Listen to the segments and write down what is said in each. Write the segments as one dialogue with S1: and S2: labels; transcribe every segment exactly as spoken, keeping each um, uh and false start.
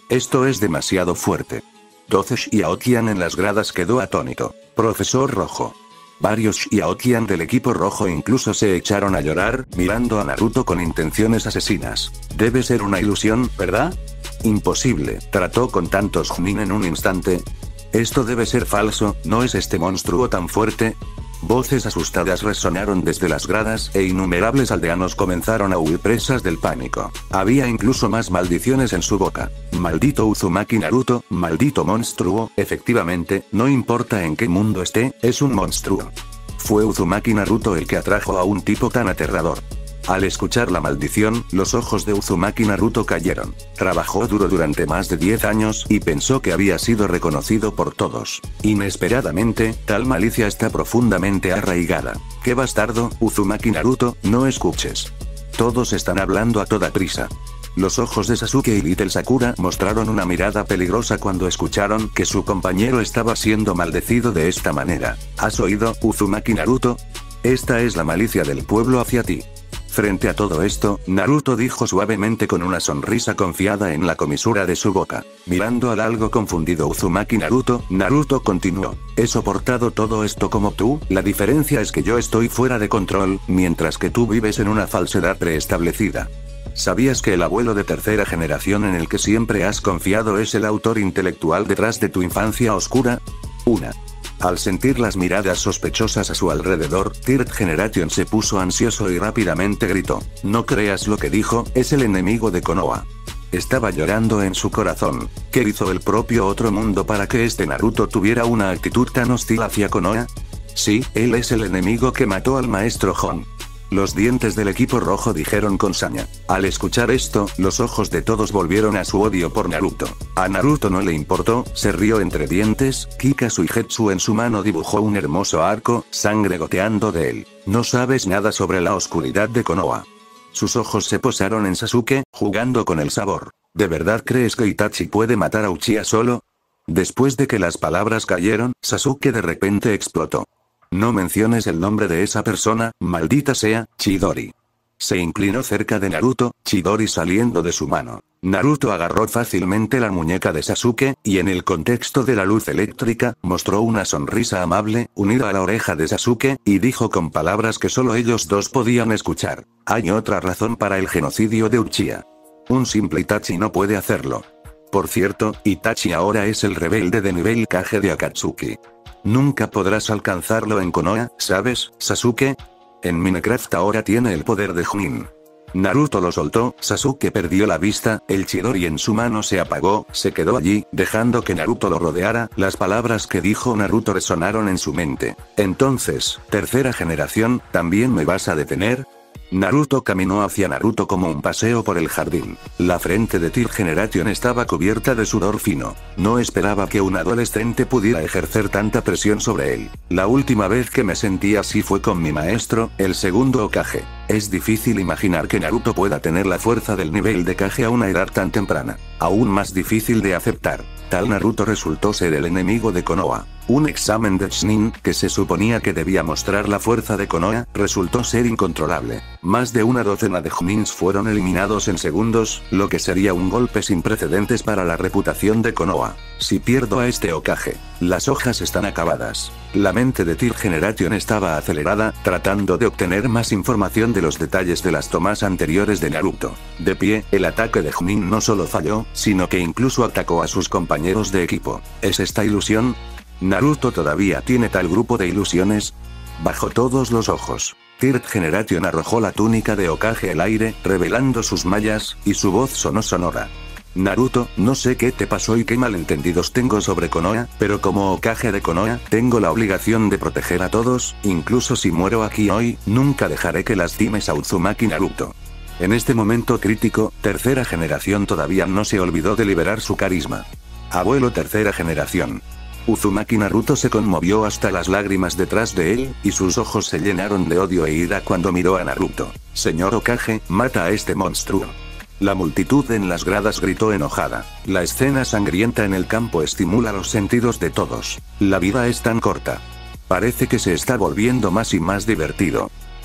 S1: Esto es demasiado fuerte. doce Xiaotian en las gradas quedó atónito. Profesor Rojo. Varios Xiaotian del equipo rojo incluso se echaron a llorar, mirando a Naruto con intenciones asesinas. Debe ser una ilusión, ¿verdad? Imposible, trató con tantos Chunin en un instante. Esto debe ser falso, ¿no es este monstruo tan fuerte? Voces asustadas resonaron desde las gradas e innumerables aldeanos comenzaron a huir presas del pánico. Había incluso más maldiciones en su boca. Maldito Uzumaki Naruto, maldito monstruo, efectivamente, no importa en qué mundo esté, es un monstruo. Fue Uzumaki Naruto el que atrajo a un tipo tan aterrador. Al escuchar la maldición, los ojos de Uzumaki Naruto cayeron. Trabajó duro durante más de diez años y pensó que había sido reconocido por todos. Inesperadamente, tal malicia está profundamente arraigada. ¡Qué bastardo, Uzumaki Naruto, no escuches! Todos están hablando a toda prisa. Los ojos de Sasuke y Little Sakura mostraron una mirada peligrosa cuando escucharon que su compañero estaba siendo maldecido de esta manera. ¿Has oído, Uzumaki Naruto? Esta es la malicia del pueblo hacia ti. Frente a todo esto, Naruto dijo suavemente con una sonrisa confiada en la comisura de su boca. Mirando al algo confundido Uzumaki Naruto, Naruto continuó. He soportado todo esto como tú, la diferencia es que yo estoy fuera de control, mientras que tú vives en una falsedad preestablecida. ¿Sabías que el abuelo de tercera generación en el que siempre has confiado es el autor intelectual detrás de tu infancia oscura? Una. Al sentir las miradas sospechosas a su alrededor, Third Generation se puso ansioso y rápidamente gritó. No creas lo que dijo, es el enemigo de Konoha. Estaba llorando en su corazón. ¿Qué hizo el propio otro mundo para que este Naruto tuviera una actitud tan hostil hacia Konoha? Sí, él es el enemigo que mató al maestro Hon. Los dientes del equipo rojo dijeron con saña. Al escuchar esto, los ojos de todos volvieron a su odio por Naruto. A Naruto no le importó, se rió entre dientes, Kika Suigetsu en su mano dibujó un hermoso arco, sangre goteando de él. No sabes nada sobre la oscuridad de Konoha. Sus ojos se posaron en Sasuke, jugando con el sabor. ¿De verdad crees que Itachi puede matar a Uchiha solo? Después de que las palabras cayeron, Sasuke de repente explotó. No menciones el nombre de esa persona, maldita sea, Chidori. Se inclinó cerca de Naruto, Chidori saliendo de su mano. Naruto agarró fácilmente la muñeca de Sasuke, y en el contexto de la luz eléctrica, mostró una sonrisa amable, unida a la oreja de Sasuke, y dijo con palabras que solo ellos dos podían escuchar. Hay otra razón para el genocidio de Uchiha. Un simple Itachi no puede hacerlo. Por cierto, Itachi ahora es el rebelde de nivel Kage de Akatsuki. Nunca podrás alcanzarlo en Konoha, ¿sabes, Sasuke? En Minecraft ahora tiene el poder de Chunin. Naruto lo soltó, Sasuke perdió la vista, el Chidori en su mano se apagó, se quedó allí, dejando que Naruto lo rodeara, las palabras que dijo Naruto resonaron en su mente. Entonces, tercera generación, ¿también me vas a detener? Naruto caminó hacia Naruto como un paseo por el jardín. La frente de Third Generation estaba cubierta de sudor fino. No esperaba que un adolescente pudiera ejercer tanta presión sobre él. La última vez que me sentí así fue con mi maestro, el segundo Hokage. Es difícil imaginar que Naruto pueda tener la fuerza del nivel de Kage a una edad tan temprana. Aún más difícil de aceptar. Tal Naruto resultó ser el enemigo de Konoha. Un examen de Chunin, que se suponía que debía mostrar la fuerza de Konoha, resultó ser incontrolable. Más de una docena de Chunins fueron eliminados en segundos, lo que sería un golpe sin precedentes para la reputación de Konoha. Si pierdo a este Hokage, las hojas están acabadas. La mente de Third Generation estaba acelerada, tratando de obtener más información de los detalles de las tomas anteriores de Naruto. De pie, el ataque de Chunin no solo falló, sino que incluso atacó a sus compañeros de equipo. ¿Es esta ilusión? ¿Naruto todavía tiene tal grupo de ilusiones? Bajo todos los ojos, Third Generation arrojó la túnica de Hokage al aire, revelando sus mallas, y su voz sonó sonora. Naruto, no sé qué te pasó y qué malentendidos tengo sobre Konoha, pero como Hokage de Konoha, tengo la obligación de proteger a todos, incluso si muero aquí hoy, nunca dejaré que lastimes a Uzumaki Naruto. En este momento crítico, Tercera Generación todavía no se olvidó de liberar su carisma. Abuelo Tercera Generación. Uzumaki Naruto se conmovió hasta las lágrimas detrás de él, y sus ojos se llenaron de odio e ira cuando miró a Naruto. Señor Hokage, mata a este monstruo. La multitud en las gradas gritó enojada. La escena sangrienta en el campo estimula los sentidos de todos. La vida es tan corta. Parece que se está volviendo más y más divertido.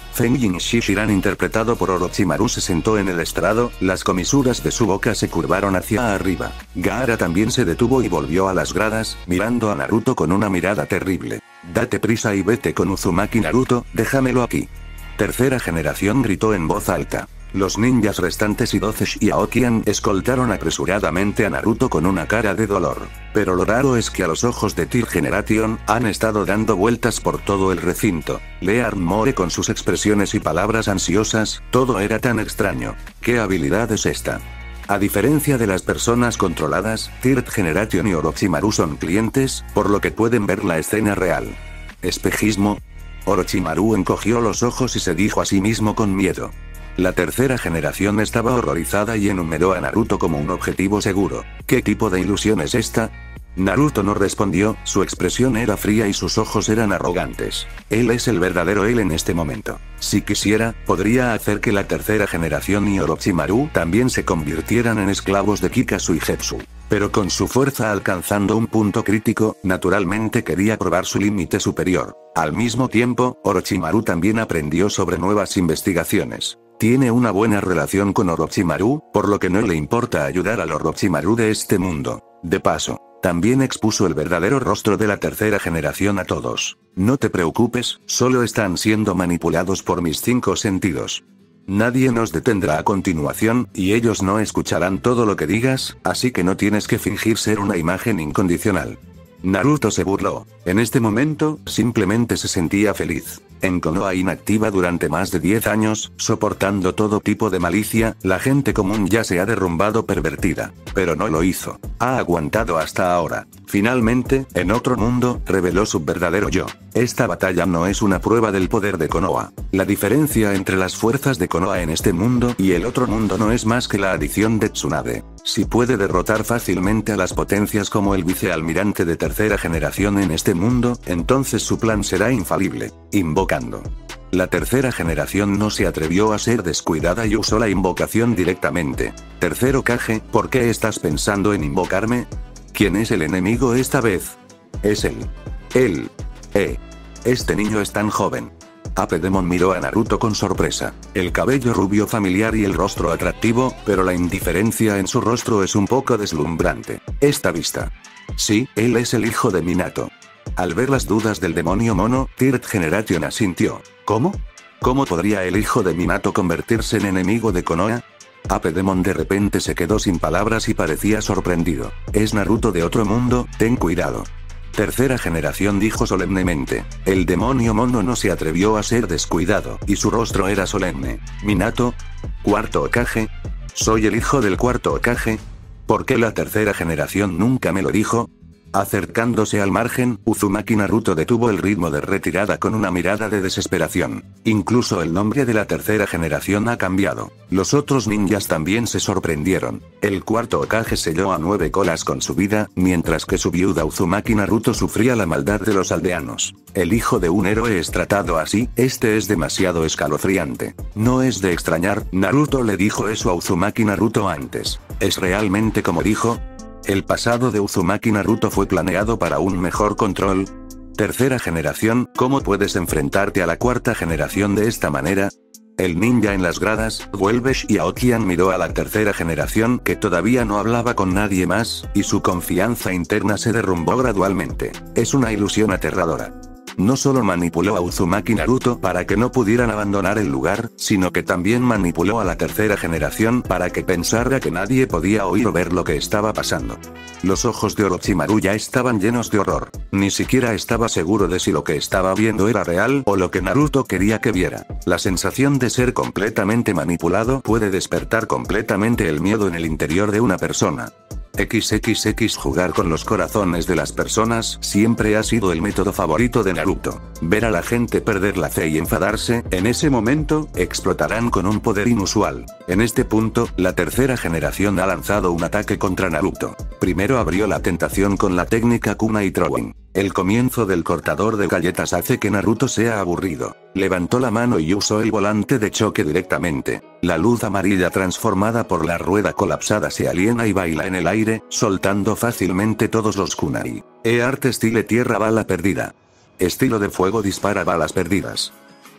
S1: Fenjin Shishiran interpretado por Orochimaru se sentó en el estrado, las comisuras de su boca se curvaron hacia arriba. Gaara también se detuvo y volvió a las gradas, mirando a Naruto con una mirada terrible. Date prisa y vete con Uzumaki Naruto, déjamelo aquí. Tercera generación gritó en voz alta. Los ninjas restantes y doce Xiaotian escoltaron apresuradamente a Naruto con una cara de dolor. Pero lo raro es que a los ojos de Third Generation han estado dando vueltas por todo el recinto. Lear Moore con sus expresiones y palabras ansiosas, todo era tan extraño. ¿Qué habilidad es esta? A diferencia de las personas controladas, Third Generation y Orochimaru son clientes, por lo que pueden ver la escena real. ¿Espejismo? Orochimaru encogió los ojos y se dijo a sí mismo con miedo. La tercera generación estaba horrorizada y enumeró a Naruto como un objetivo seguro. ¿Qué tipo de ilusión es esta? Naruto no respondió, su expresión era fría y sus ojos eran arrogantes. Él es el verdadero él en este momento. Si quisiera, podría hacer que la tercera generación y Orochimaru también se convirtieran en esclavos de Kikazu y Zetsu. Pero con su fuerza alcanzando un punto crítico, naturalmente quería probar su límite superior. Al mismo tiempo, Orochimaru también aprendió sobre nuevas investigaciones. Tiene una buena relación con Orochimaru, por lo que no le importa ayudar al Orochimaru de este mundo. De paso, también expuso el verdadero rostro de la tercera generación a todos. No te preocupes, solo están siendo manipulados por mis cinco sentidos. Nadie nos detendrá a continuación, y ellos no escucharán todo lo que digas, así que no tienes que fingir ser una imagen incondicional. Naruto se burló. En este momento, simplemente se sentía feliz. En Konoha inactiva durante más de diez años, soportando todo tipo de malicia, la gente común ya se ha derrumbado pervertida. Pero no lo hizo. Ha aguantado hasta ahora. Finalmente, en otro mundo, reveló su verdadero yo. Esta batalla no es una prueba del poder de Konoha. La diferencia entre las fuerzas de Konoha en este mundo y el otro mundo no es más que la adición de Tsunade. Si puede derrotar fácilmente a las potencias como el vicealmirante de tercera generación en este mundo, entonces su plan será infalible. Invocando. La tercera generación no se atrevió a ser descuidada y usó la invocación directamente. Tercero Kage, ¿por qué estás pensando en invocarme? ¿Quién es el enemigo esta vez? Es él. Él. Eh. Este niño es tan joven. Apedemon miró a Naruto con sorpresa. El cabello rubio familiar y el rostro atractivo, pero la indiferencia en su rostro es un poco deslumbrante. Esta vista. Sí, él es el hijo de Minato. Al ver las dudas del demonio mono, Third Generation asintió. ¿Cómo? ¿Cómo podría el hijo de Minato convertirse en enemigo de Konoha? Apedemon de repente se quedó sin palabras y parecía sorprendido. Es Naruto de otro mundo, ten cuidado. Tercera generación dijo solemnemente. El demonio mono no se atrevió a ser descuidado, y su rostro era solemne. ¿Minato? ¿Cuarto Hokage? ¿Soy el hijo del cuarto Hokage? ¿Por qué la tercera generación nunca me lo dijo? Acercándose al margen, Uzumaki Naruto detuvo el ritmo de retirada con una mirada de desesperación. Incluso el nombre de la tercera generación ha cambiado. Los otros ninjas también se sorprendieron. El cuarto Hokage selló a nueve colas con su vida, mientras que su viuda Uzumaki Naruto sufría la maldad de los aldeanos. El hijo de un héroe es tratado así, este es demasiado escalofriante. No es de extrañar, Naruto le dijo eso a Uzumaki Naruto antes. ¿Es realmente como dijo? ¿El pasado de Uzumaki Naruto fue planeado para un mejor control? Tercera generación, ¿cómo puedes enfrentarte a la cuarta generación de esta manera? El ninja en las gradas, vuelve Xiaotian miró a la tercera generación que todavía no hablaba con nadie más, y su confianza interna se derrumbó gradualmente. Es una ilusión aterradora. No solo manipuló a Uzumaki Naruto para que no pudieran abandonar el lugar, sino que también manipuló a la tercera generación para que pensara que nadie podía oír o ver lo que estaba pasando. Los ojos de Orochimaru ya estaban llenos de horror. Ni siquiera estaba seguro de si lo que estaba viendo era real o lo que Naruto quería que viera. La sensación de ser completamente manipulado puede despertar completamente el miedo en el interior de una persona. equis equis equis Jugar con los corazones de las personas siempre ha sido el método favorito de Naruto. Ver a la gente perder la fe y enfadarse, en ese momento, explotarán con un poder inusual. En este punto, la tercera generación ha lanzado un ataque contra Naruto. Primero abrió la tentación con la técnica Kunai Throwing. El comienzo del cortador de galletas hace que Naruto sea aburrido. Levantó la mano y usó el volante de choque directamente. La luz amarilla transformada por la rueda colapsada se aliena y baila en el aire, soltando fácilmente todos los kunai. E-arte estilo tierra bala perdida. Estilo de fuego dispara balas perdidas.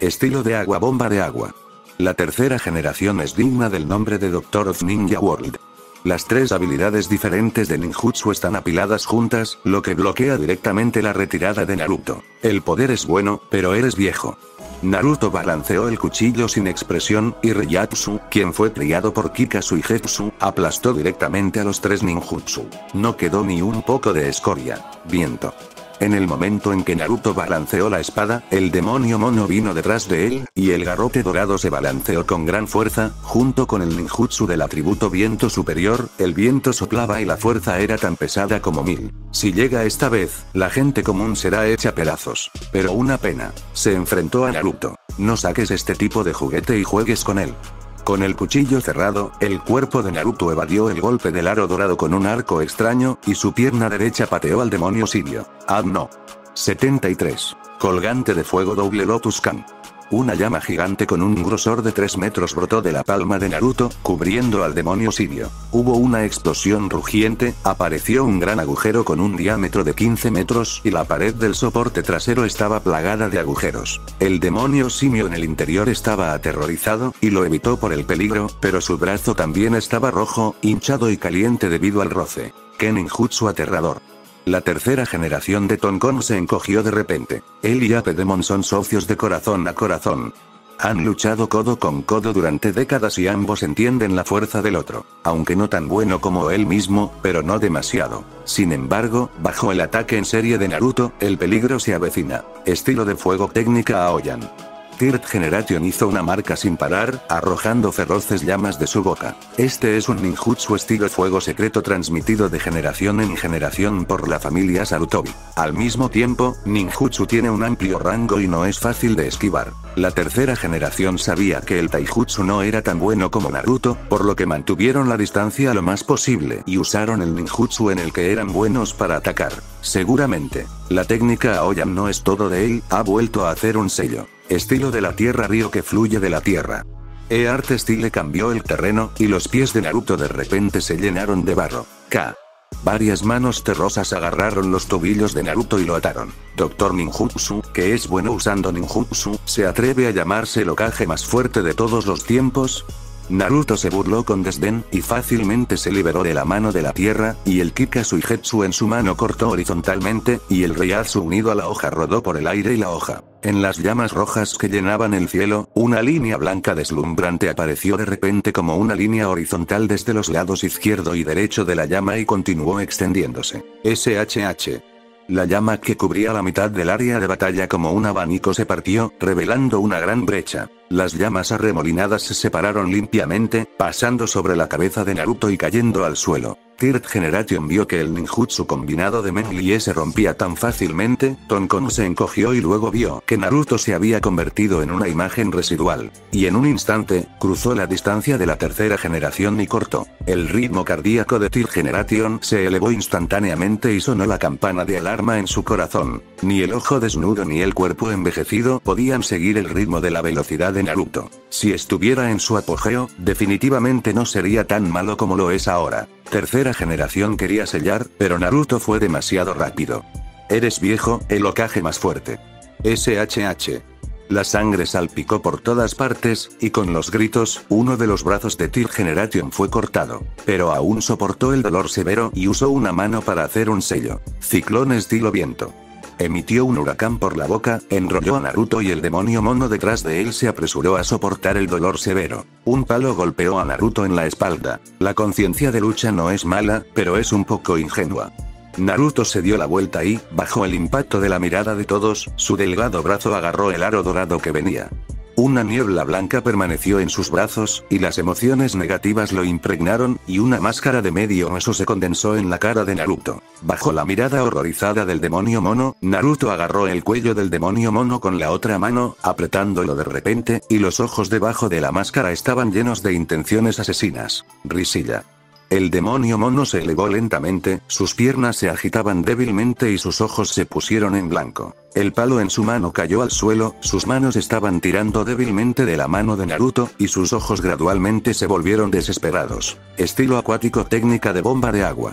S1: Estilo de agua, bomba de agua. La tercera generación es digna del nombre de Doctor of Ninja World. Las tres habilidades diferentes de ninjutsu están apiladas juntas, lo que bloquea directamente la retirada de Naruto. El poder es bueno, pero eres viejo. Naruto balanceó el cuchillo sin expresión, y Reiatsu, quien fue criado por Kikazu y Getsu, aplastó directamente a los tres ninjutsu. No quedó ni un poco de escoria. Viento. En el momento en que Naruto balanceó la espada, el demonio mono vino detrás de él, y el garrote dorado se balanceó con gran fuerza, junto con el ninjutsu del atributo viento superior, el viento soplaba y la fuerza era tan pesada como mil. Si llega esta vez, la gente común será hecha pedazos. Pero una pena. Se enfrentó a Naruto. No saques este tipo de juguete y juegues con él. Con el cuchillo cerrado, el cuerpo de Naruto evadió el golpe del aro dorado con un arco extraño, y su pierna derecha pateó al demonio Sirio. Ah no. setenta y tres. Colgante de fuego doble Lotus Kan. Una llama gigante con un grosor de tres metros brotó de la palma de Naruto, cubriendo al demonio Sirio. Hubo una explosión rugiente, apareció un gran agujero con un diámetro de quince metros, y la pared del soporte trasero estaba plagada de agujeros. El demonio simio en el interior estaba aterrorizado, y lo evitó por el peligro, pero su brazo también estaba rojo, hinchado y caliente debido al roce. ¡Qué ninjutsu aterrador! La tercera generación de Tonkon se encogió de repente. Él y Ape Demon son socios de corazón a corazón. Han luchado codo con codo durante décadas y ambos entienden la fuerza del otro. Aunque no tan bueno como él mismo, pero no demasiado. Sin embargo, bajo el ataque en serie de Naruto, el peligro se avecina. Estilo de fuego, técnica Aoyan. Third Generation hizo una marca sin parar, arrojando feroces llamas de su boca. Este es un ninjutsu estilo fuego secreto transmitido de generación en generación por la familia Sarutobi. Al mismo tiempo, ninjutsu tiene un amplio rango y no es fácil de esquivar. La tercera generación sabía que el taijutsu no era tan bueno como Naruto, por lo que mantuvieron la distancia lo más posible y usaron el ninjutsu en el que eran buenos para atacar. Seguramente, la técnica Aoyan no es todo de él, ha vuelto a hacer un sello. Estilo de la tierra, río que fluye de la tierra. E-Art Style cambió el terreno, y los pies de Naruto de repente se llenaron de barro. K. Varias manos terrosas agarraron los tobillos de Naruto y lo ataron. Doctor Ninjutsu, que es bueno usando ninjutsu, ¿se atreve a llamarse el Hokage más fuerte de todos los tiempos? Naruto se burló con desdén, y fácilmente se liberó de la mano de la tierra, y el Kikazu y Getsu en su mano cortó horizontalmente, y el Reiatsu unido a la hoja rodó por el aire y la hoja. En las llamas rojas que llenaban el cielo, una línea blanca deslumbrante apareció de repente como una línea horizontal desde los lados izquierdo y derecho de la llama y continuó extendiéndose. S H H. La llama que cubría la mitad del área de batalla como un abanico se partió, revelando una gran brecha. Las llamas arremolinadas se separaron limpiamente, pasando sobre la cabeza de Naruto y cayendo al suelo. Third Generation vio que el ninjutsu combinado de Menglie se rompía tan fácilmente, Tonkon se encogió y luego vio que Naruto se había convertido en una imagen residual. Y en un instante, cruzó la distancia de la tercera generación y cortó. El ritmo cardíaco de Third Generation se elevó instantáneamente y sonó la campana de alarma en su corazón. Ni el ojo desnudo ni el cuerpo envejecido podían seguir el ritmo de la velocidad de Naruto. Si estuviera en su apogeo, definitivamente no sería tan malo como lo es ahora. Tercera generación quería sellar, pero Naruto fue demasiado rápido. Eres viejo, el Hokage más fuerte. S H H. La sangre salpicó por todas partes, y con los gritos, uno de los brazos de Third Generation fue cortado. Pero aún soportó el dolor severo y usó una mano para hacer un sello. Ciclón estilo viento. Emitió un huracán por la boca, enrolló a Naruto y el demonio mono detrás de él se apresuró a soportar el dolor severo. Un palo golpeó a Naruto en la espalda. La conciencia de lucha no es mala, pero es un poco ingenua. Naruto se dio la vuelta y, bajo el impacto de la mirada de todos, su delgado brazo agarró el aro dorado que venía. Una niebla blanca permaneció en sus brazos, y las emociones negativas lo impregnaron, y una máscara de medio hueso se condensó en la cara de Naruto. Bajo la mirada horrorizada del demonio mono, Naruto agarró el cuello del demonio mono con la otra mano, apretándolo de repente, y los ojos debajo de la máscara estaban llenos de intenciones asesinas. Risilla. El demonio mono se elevó lentamente, sus piernas se agitaban débilmente y sus ojos se pusieron en blanco. El palo en su mano cayó al suelo, sus manos estaban tirando débilmente de la mano de Naruto, y sus ojos gradualmente se volvieron desesperados. Estilo acuático, técnica de bomba de agua.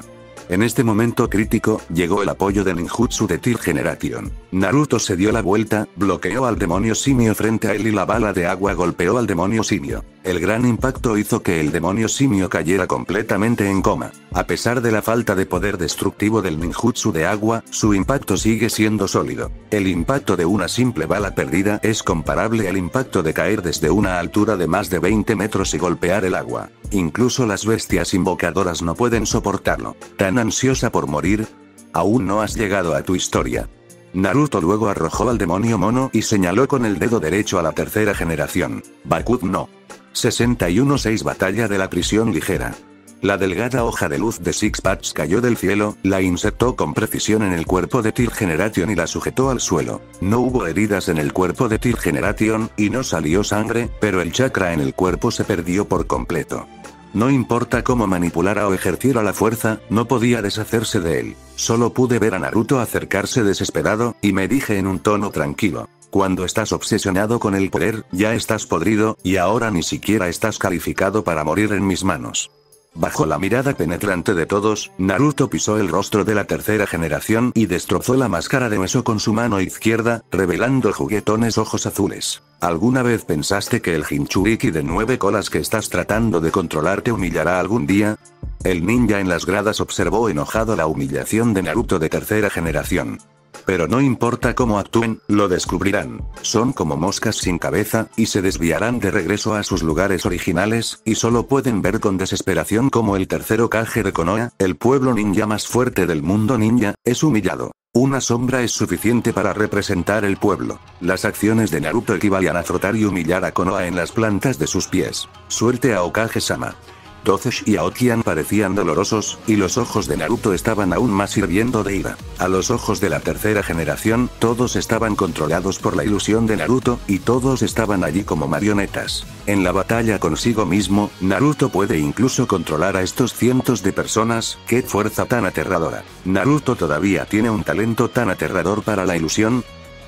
S1: En este momento crítico, llegó el apoyo de ninjutsu de Teal Generation. Naruto se dio la vuelta, bloqueó al demonio simio frente a él y la bala de agua golpeó al demonio simio. El gran impacto hizo que el demonio simio cayera completamente en coma. A pesar de la falta de poder destructivo del ninjutsu de agua, su impacto sigue siendo sólido. El impacto de una simple bala perdida es comparable al impacto de caer desde una altura de más de veinte metros y golpear el agua. Incluso las bestias invocadoras no pueden soportarlo. ¿Tan ansiosa por morir? Aún no has llegado a tu historia. Naruto luego arrojó al demonio mono y señaló con el dedo derecho a la tercera generación. Bakut no. sesenta y uno seis Batalla de la prisión ligera. La delgada hoja de luz de Six Patch cayó del cielo, la insertó con precisión en el cuerpo de Teal Generation y la sujetó al suelo. No hubo heridas en el cuerpo de Teal Generation, y no salió sangre, pero el chakra en el cuerpo se perdió por completo. No importa cómo manipulara o ejerciera la fuerza, no podía deshacerse de él. Solo pude ver a Naruto acercarse desesperado, y me dije en un tono tranquilo: cuando estás obsesionado con el poder, ya estás podrido, y ahora ni siquiera estás calificado para morir en mis manos. Bajo la mirada penetrante de todos, Naruto pisó el rostro de la tercera generación y destrozó la máscara de hueso con su mano izquierda, revelando juguetones ojos azules. ¿Alguna vez pensaste que el Jinchuriki de nueve colas que estás tratando de controlar te humillará algún día? El ninja en las gradas observó enojado la humillación de Naruto de tercera generación. Pero no importa cómo actúen, lo descubrirán. Son como moscas sin cabeza, y se desviarán de regreso a sus lugares originales, y solo pueden ver con desesperación cómo el tercer Hokage de Konoha, el pueblo ninja más fuerte del mundo ninja, es humillado. Una sombra es suficiente para representar el pueblo. Las acciones de Naruto equivalían a frotar y humillar a Konoha en las plantas de sus pies. Suerte a Hokage-sama. Doce y Aokian parecían dolorosos, y los ojos de Naruto estaban aún más hirviendo de ira. A los ojos de la tercera generación, todos estaban controlados por la ilusión de Naruto, y todos estaban allí como marionetas. En la batalla consigo mismo, Naruto puede incluso controlar a estos cientos de personas. ¡Qué fuerza tan aterradora! ¿Naruto todavía tiene un talento tan aterrador para la ilusión?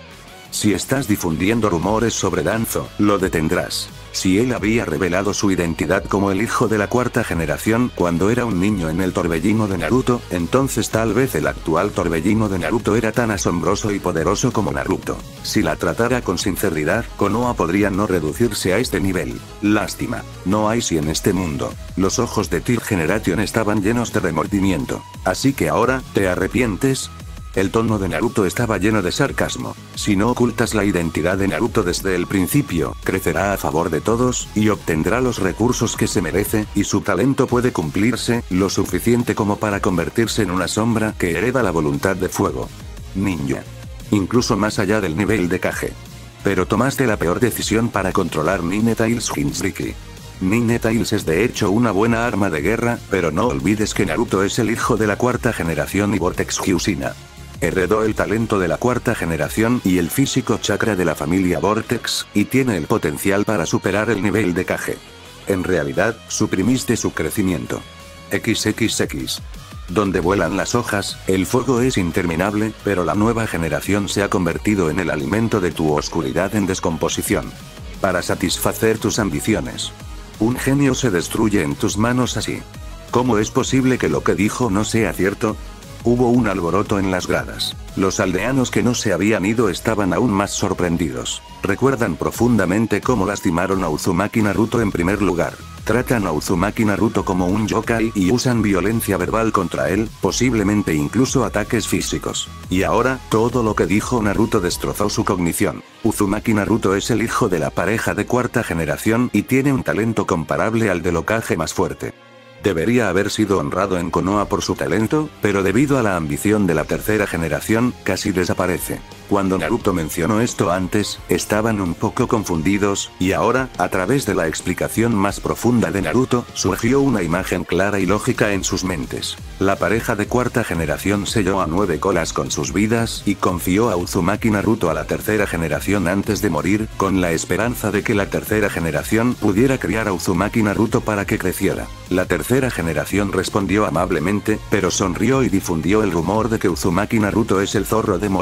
S1: Si estás difundiendo rumores sobre Danzo, lo detendrás. Si él había revelado su identidad como el hijo de la cuarta generación cuando era un niño en el torbellino de Naruto, entonces tal vez el actual torbellino de Naruto era tan asombroso y poderoso como Naruto. Si la tratara con sinceridad, Konoha podría no reducirse a este nivel. Lástima. No hay si en este mundo. Los ojos de Teal Generation estaban llenos de remordimiento. Así que ahora, ¿te arrepientes? El tono de Naruto estaba lleno de sarcasmo. Si no ocultas la identidad de Naruto desde el principio, crecerá a favor de todos, y obtendrá los recursos que se merece, y su talento puede cumplirse, lo suficiente como para convertirse en una sombra que hereda la voluntad de fuego. Ninja. Incluso más allá del nivel de Kage. Pero tomaste la peor decisión para controlar Nine Tails Jinchuriki. Nine Tails es de hecho una buena arma de guerra, pero no olvides que Naruto es el hijo de la cuarta generación y Vortex Hyusina. Heredó el talento de la cuarta generación y el físico chakra de la familia Vortex, y tiene el potencial para superar el nivel de Kage. En realidad, suprimiste su crecimiento. equis equis equis. Donde vuelan las hojas, el fuego es interminable, pero la nueva generación se ha convertido en el alimento de tu oscuridad en descomposición. Para satisfacer tus ambiciones. Un genio se destruye en tus manos así. ¿Cómo es posible que lo que dijo no sea cierto? Hubo un alboroto en las gradas. Los aldeanos que no se habían ido estaban aún más sorprendidos. Recuerdan profundamente cómo lastimaron a Uzumaki Naruto en primer lugar. Tratan a Uzumaki Naruto como un yokai y usan violencia verbal contra él, posiblemente incluso ataques físicos. Y ahora, todo lo que dijo Naruto destrozó su cognición. Uzumaki Naruto es el hijo de la pareja de cuarta generación y tiene un talento comparable al del Hokage más fuerte. Debería haber sido honrado en Konoha por su talento, pero debido a la ambición de la tercera generación, casi desaparece. Cuando Naruto mencionó esto antes, estaban un poco confundidos, y ahora, a través de la explicación más profunda de Naruto, surgió una imagen clara y lógica en sus mentes. La pareja de cuarta generación selló a nueve colas con sus vidas, y confió a Uzumaki Naruto a la tercera generación antes de morir, con la esperanza de que la tercera generación pudiera criar a Uzumaki Naruto para que creciera. La tercera generación respondió amablemente, pero sonrió y difundió el rumor de que Uzumaki Naruto es el zorro demonio.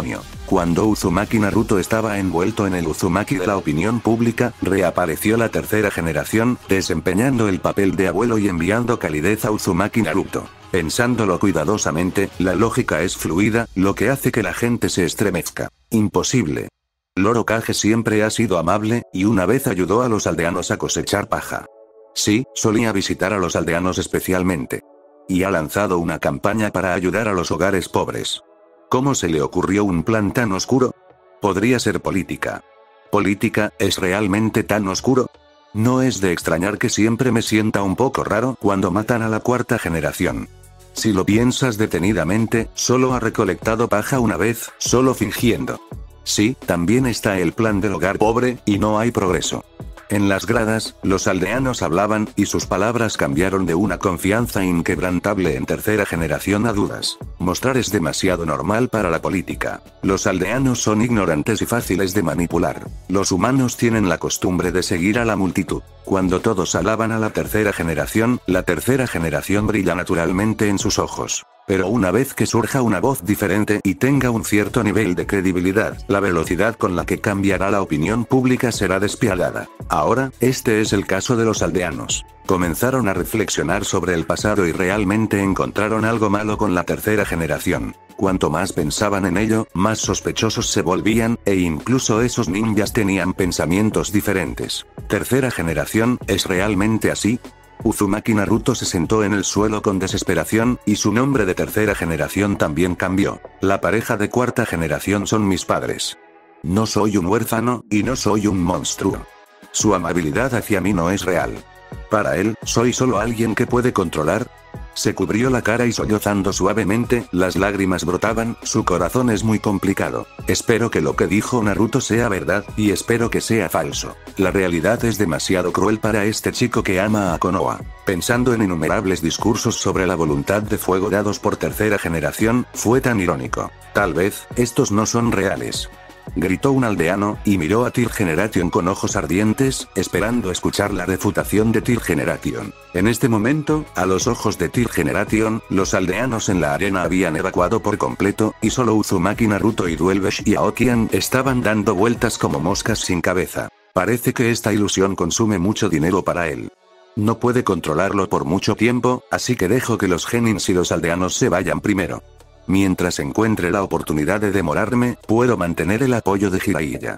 S1: Cuando Uzumaki Naruto estaba envuelto en el Uzumaki de la opinión pública, reapareció la tercera generación, desempeñando el papel de abuelo y enviando calidez a Uzumaki Naruto. Pensándolo cuidadosamente, la lógica es fluida, lo que hace que la gente se estremezca. Imposible. Lord Hokage siempre ha sido amable, y una vez ayudó a los aldeanos a cosechar paja. Sí, solía visitar a los aldeanos especialmente. Y ha lanzado una campaña para ayudar a los hogares pobres. ¿Cómo se le ocurrió un plan tan oscuro? Podría ser política. ¿Política es realmente tan oscuro? No es de extrañar que siempre me sienta un poco raro cuando matan a la cuarta generación. Si lo piensas detenidamente, solo ha recolectado paja una vez, solo fingiendo. Sí, también está el plan del hogar pobre, y no hay progreso. En las gradas, los aldeanos hablaban, y sus palabras cambiaron de una confianza inquebrantable en tercera generación a dudas. Mostrar es demasiado normal para la política. Los aldeanos son ignorantes y fáciles de manipular. Los humanos tienen la costumbre de seguir a la multitud. Cuando todos alaban a la tercera generación, la tercera generación brilla naturalmente en sus ojos. Pero una vez que surja una voz diferente y tenga un cierto nivel de credibilidad, la velocidad con la que cambiará la opinión pública será despiadada. Ahora, este es el caso de los aldeanos. Comenzaron a reflexionar sobre el pasado y realmente encontraron algo malo con la tercera generación. Cuanto más pensaban en ello, más sospechosos se volvían, e incluso esos ninjas tenían pensamientos diferentes. ¿Tercera generación, es realmente así? Uzumaki Naruto se sentó en el suelo con desesperación, y su nombre de tercera generación también cambió. La pareja de cuarta generación son mis padres. No soy un huérfano, y no soy un monstruo. Su amabilidad hacia mí no es real. Para él, soy solo alguien que puede controlar. Se cubrió la cara y sollozando suavemente, las lágrimas brotaban, su corazón es muy complicado. Espero que lo que dijo Naruto sea verdad, y espero que sea falso. La realidad es demasiado cruel para este chico que ama a Konoha. Pensando en innumerables discursos sobre la voluntad de fuego dados por tercera generación, fue tan irónico. Tal vez, estos no son reales. Gritó un aldeano, y miró a Third Generation con ojos ardientes, esperando escuchar la refutación de Third Generation. En este momento, a los ojos de Third Generation, los aldeanos en la arena habían evacuado por completo, y solo Uzumaki Naruto y Duelvesh y Aokian estaban dando vueltas como moscas sin cabeza. Parece que esta ilusión consume mucho dinero para él. No puede controlarlo por mucho tiempo, así que dejo que los genins y los aldeanos se vayan primero. Mientras encuentre la oportunidad de demorarme, puedo mantener el apoyo de Jiraiya.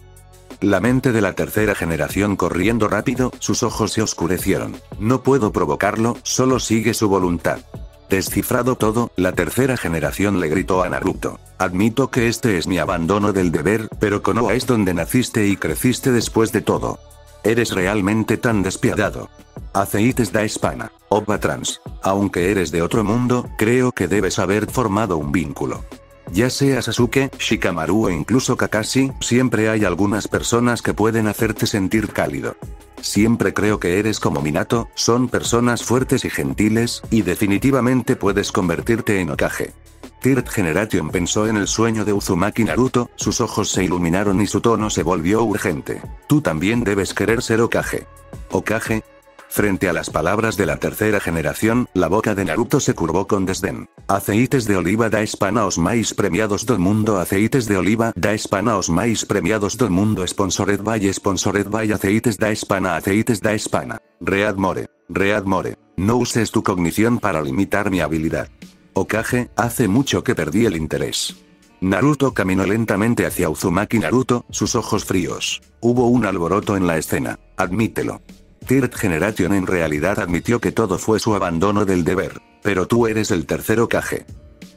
S1: La mente de la tercera generación corriendo rápido, sus ojos se oscurecieron. No puedo provocarlo, solo sigue su voluntad. Descifrado todo, la tercera generación le gritó a Naruto. Admito que este es mi abandono del deber, pero Konoha es donde naciste y creciste después de todo. Eres realmente tan despiadado. Aceites da Espana. Opa Trans. Aunque eres de otro mundo, creo que debes haber formado un vínculo. Ya sea Sasuke, Shikamaru o incluso Kakashi, siempre hay algunas personas que pueden hacerte sentir cálido. Siempre creo que eres como Minato, son personas fuertes y gentiles, y definitivamente puedes convertirte en Hokage. Third Generation pensó en el sueño de Uzumaki Naruto, sus ojos se iluminaron y su tono se volvió urgente. Tú también debes querer ser Hokage. ¿Hokage? Frente a las palabras de la tercera generación, la boca de Naruto se curvó con desdén. Aceites de oliva da Espana os máis premiados do mundo. Aceites de oliva da Espana os máis premiados do mundo. Sponsored by Sponsored by Aceites da Espana. Aceites da Espana. Read more. Read more. No uses tu cognición para limitar mi habilidad. Hokage, hace mucho que perdí el interés. Naruto caminó lentamente hacia Uzumaki Naruto, sus ojos fríos. Hubo un alboroto en la escena. Admítelo. Third Generation en realidad admitió que todo fue su abandono del deber. Pero tú eres el tercer Hokage.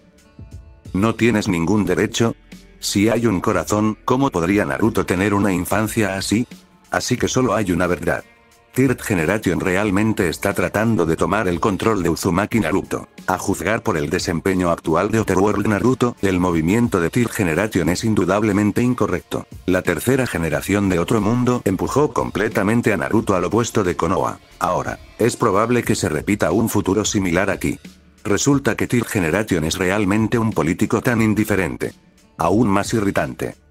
S1: ¿No tienes ningún derecho? Si hay un corazón, ¿cómo podría Naruto tener una infancia así? Así que solo hay una verdad. Third Generation realmente está tratando de tomar el control de Uzumaki Naruto. A juzgar por el desempeño actual de Otherworld Naruto, el movimiento de Third Generation es indudablemente incorrecto. La tercera generación de Otro Mundo empujó completamente a Naruto al opuesto de Konoha. Ahora, es probable que se repita un futuro similar aquí. Resulta que Third Generation es realmente un político tan indiferente. Aún más irritante.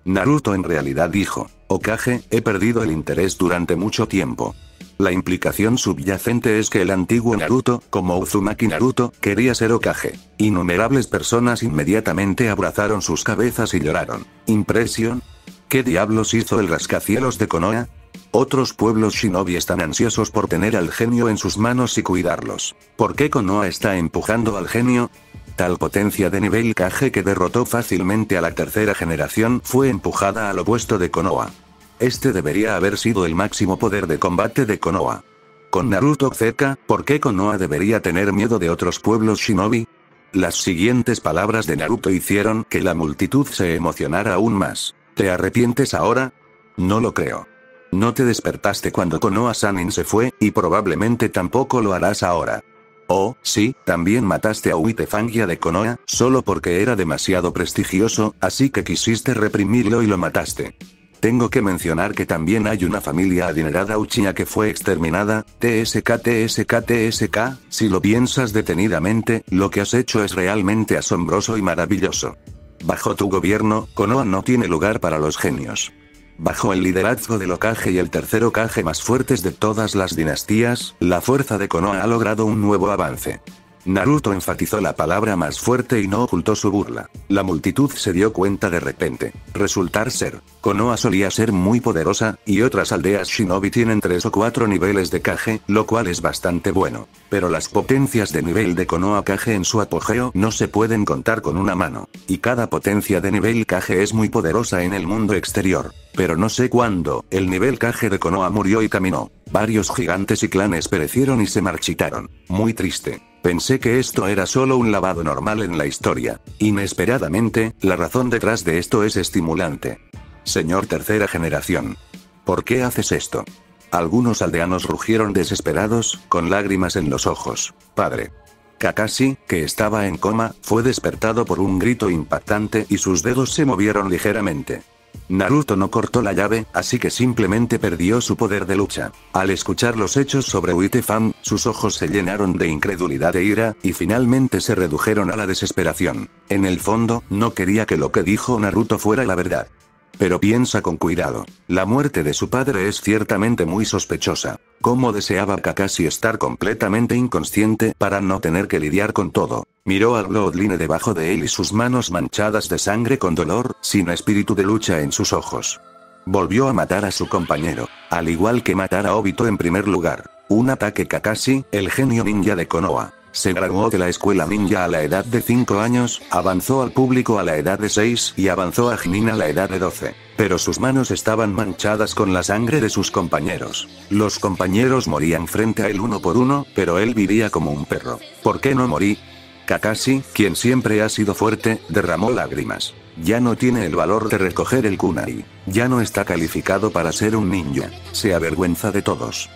S1: Naruto en realidad dijo, Hokage, he perdido el interés durante mucho tiempo. La implicación subyacente es que el antiguo Naruto, como Uzumaki Naruto, quería ser Hokage. Innumerables personas inmediatamente abrazaron sus cabezas y lloraron. ¿Impresión? ¿Qué diablos hizo el rascacielos de Konoha? Otros pueblos shinobi están ansiosos por tener al genio en sus manos y cuidarlos. ¿Por qué Konoha está empujando al genio? Tal potencia de nivel Kage que derrotó fácilmente a la tercera generación fue empujada al opuesto de Konoha. Este debería haber sido el máximo poder de combate de Konoha. Con Naruto cerca, ¿por qué Konoha debería tener miedo de otros pueblos shinobi? Las siguientes palabras de Naruto hicieron que la multitud se emocionara aún más. ¿Te arrepientes ahora? No lo creo. No te despertaste cuando Konoha Sannin se fue, y probablemente tampoco lo harás ahora. Oh, sí, también mataste a Uitefangia de Konoha, solo porque era demasiado prestigioso, así que quisiste reprimirlo y lo mataste. Tengo que mencionar que también hay una familia adinerada Uchiha que fue exterminada, tsk tsk tsk, si lo piensas detenidamente, lo que has hecho es realmente asombroso y maravilloso. Bajo tu gobierno, Konoha no tiene lugar para los genios. Bajo el liderazgo del Hokage y el tercer Hokage más fuertes de todas las dinastías, la fuerza de Konoha ha logrado un nuevo avance. Naruto enfatizó la palabra más fuerte y no ocultó su burla. La multitud se dio cuenta de repente. Resultar ser. Konoha solía ser muy poderosa, y otras aldeas shinobi tienen tres o cuatro niveles de Kage, lo cual es bastante bueno. Pero las potencias de nivel de Konoha Kage en su apogeo no se pueden contar con una mano. Y cada potencia de nivel Kage es muy poderosa en el mundo exterior. Pero no sé cuándo, el nivel Kage de Konoha murió y caminó. Varios gigantes y clanes perecieron y se marchitaron. Muy triste. Pensé que esto era solo un lavado normal en la historia. Inesperadamente, la razón detrás de esto es estimulante. Señor tercera generación. ¿Por qué haces esto? Algunos aldeanos rugieron desesperados, con lágrimas en los ojos. Padre. Kakashi, que estaba en coma, fue despertado por un grito impactante y sus dedos se movieron ligeramente. Naruto no cortó la llave, así que simplemente perdió su poder de lucha. Al escuchar los hechos sobre Uite-fan, sus ojos se llenaron de incredulidad e ira, y finalmente se redujeron a la desesperación. En el fondo, no quería que lo que dijo Naruto fuera la verdad. Pero piensa con cuidado. La muerte de su padre es ciertamente muy sospechosa. Cómo deseaba Kakashi estar completamente inconsciente para no tener que lidiar con todo. Miró al Bloodline debajo de él y sus manos manchadas de sangre con dolor, sin espíritu de lucha en sus ojos. Volvió a matar a su compañero, al igual que matar a Obito en primer lugar. Un ataque Kakashi, el genio ninja de Konoha. Se graduó de la escuela ninja a la edad de cinco años, avanzó al público a la edad de seis y avanzó a Chunin a la edad de doce. Pero sus manos estaban manchadas con la sangre de sus compañeros. Los compañeros morían frente a él uno por uno, pero él vivía como un perro. ¿Por qué no morí? Kakashi, quien siempre ha sido fuerte, derramó lágrimas. Ya no tiene el valor de recoger el kunai. Ya no está calificado para ser un ninja. Se avergüenza de todos.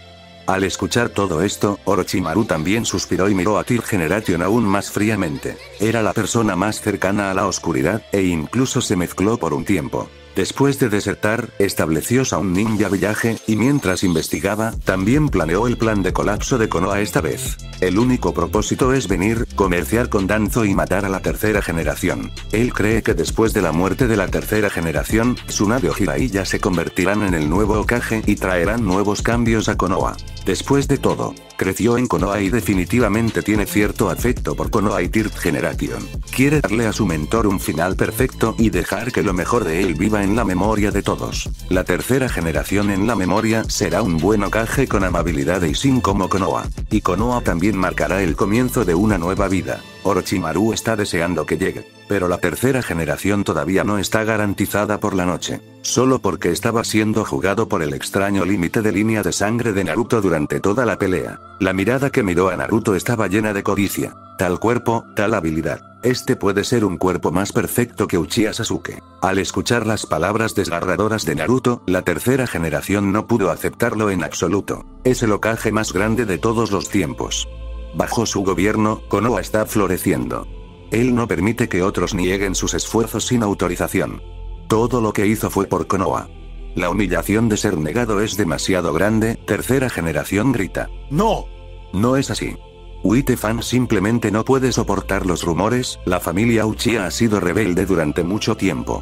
S1: Al escuchar todo esto, Orochimaru también suspiró y miró a Third Generation aún más fríamente. Era la persona más cercana a la oscuridad, e incluso se mezcló por un tiempo. Después de desertar, estableció a un ninja villaje, y mientras investigaba, también planeó el plan de colapso de Konoha esta vez. El único propósito es venir, comerciar con Danzo y matar a la tercera generación. Él cree que después de la muerte de la tercera generación, Tsunade o Jiraiya se convertirán en el nuevo Hokage y traerán nuevos cambios a Konoha. Después de todo, creció en Konoha y definitivamente tiene cierto afecto por Konoha y Third Generation. Quiere darle a su mentor un final perfecto y dejar que lo mejor de él viva en la memoria de todos. La tercera generación en la memoria será un buen Hokage con amabilidad y sin como Konoha. Y Konoha también marcará el comienzo de una nueva vida. Orochimaru está deseando que llegue. Pero la tercera generación todavía no está garantizada por la noche. Solo porque estaba siendo jugado por el extraño límite de línea de sangre de Naruto durante toda la pelea. La mirada que miró a Naruto estaba llena de codicia. Tal cuerpo, tal habilidad. Este puede ser un cuerpo más perfecto que Uchiha Sasuke. Al escuchar las palabras desgarradoras de Naruto, la tercera generación no pudo aceptarlo en absoluto. Es el Hokage más grande de todos los tiempos. Bajo su gobierno, Konoha está floreciendo. Él no permite que otros nieguen sus esfuerzos sin autorización. Todo lo que hizo fue por Konoha. La humillación de ser negado es demasiado grande, tercera generación grita. ¡No! No es así. Uite-fan simplemente no puede soportar los rumores, la familia Uchiha ha sido rebelde durante mucho tiempo.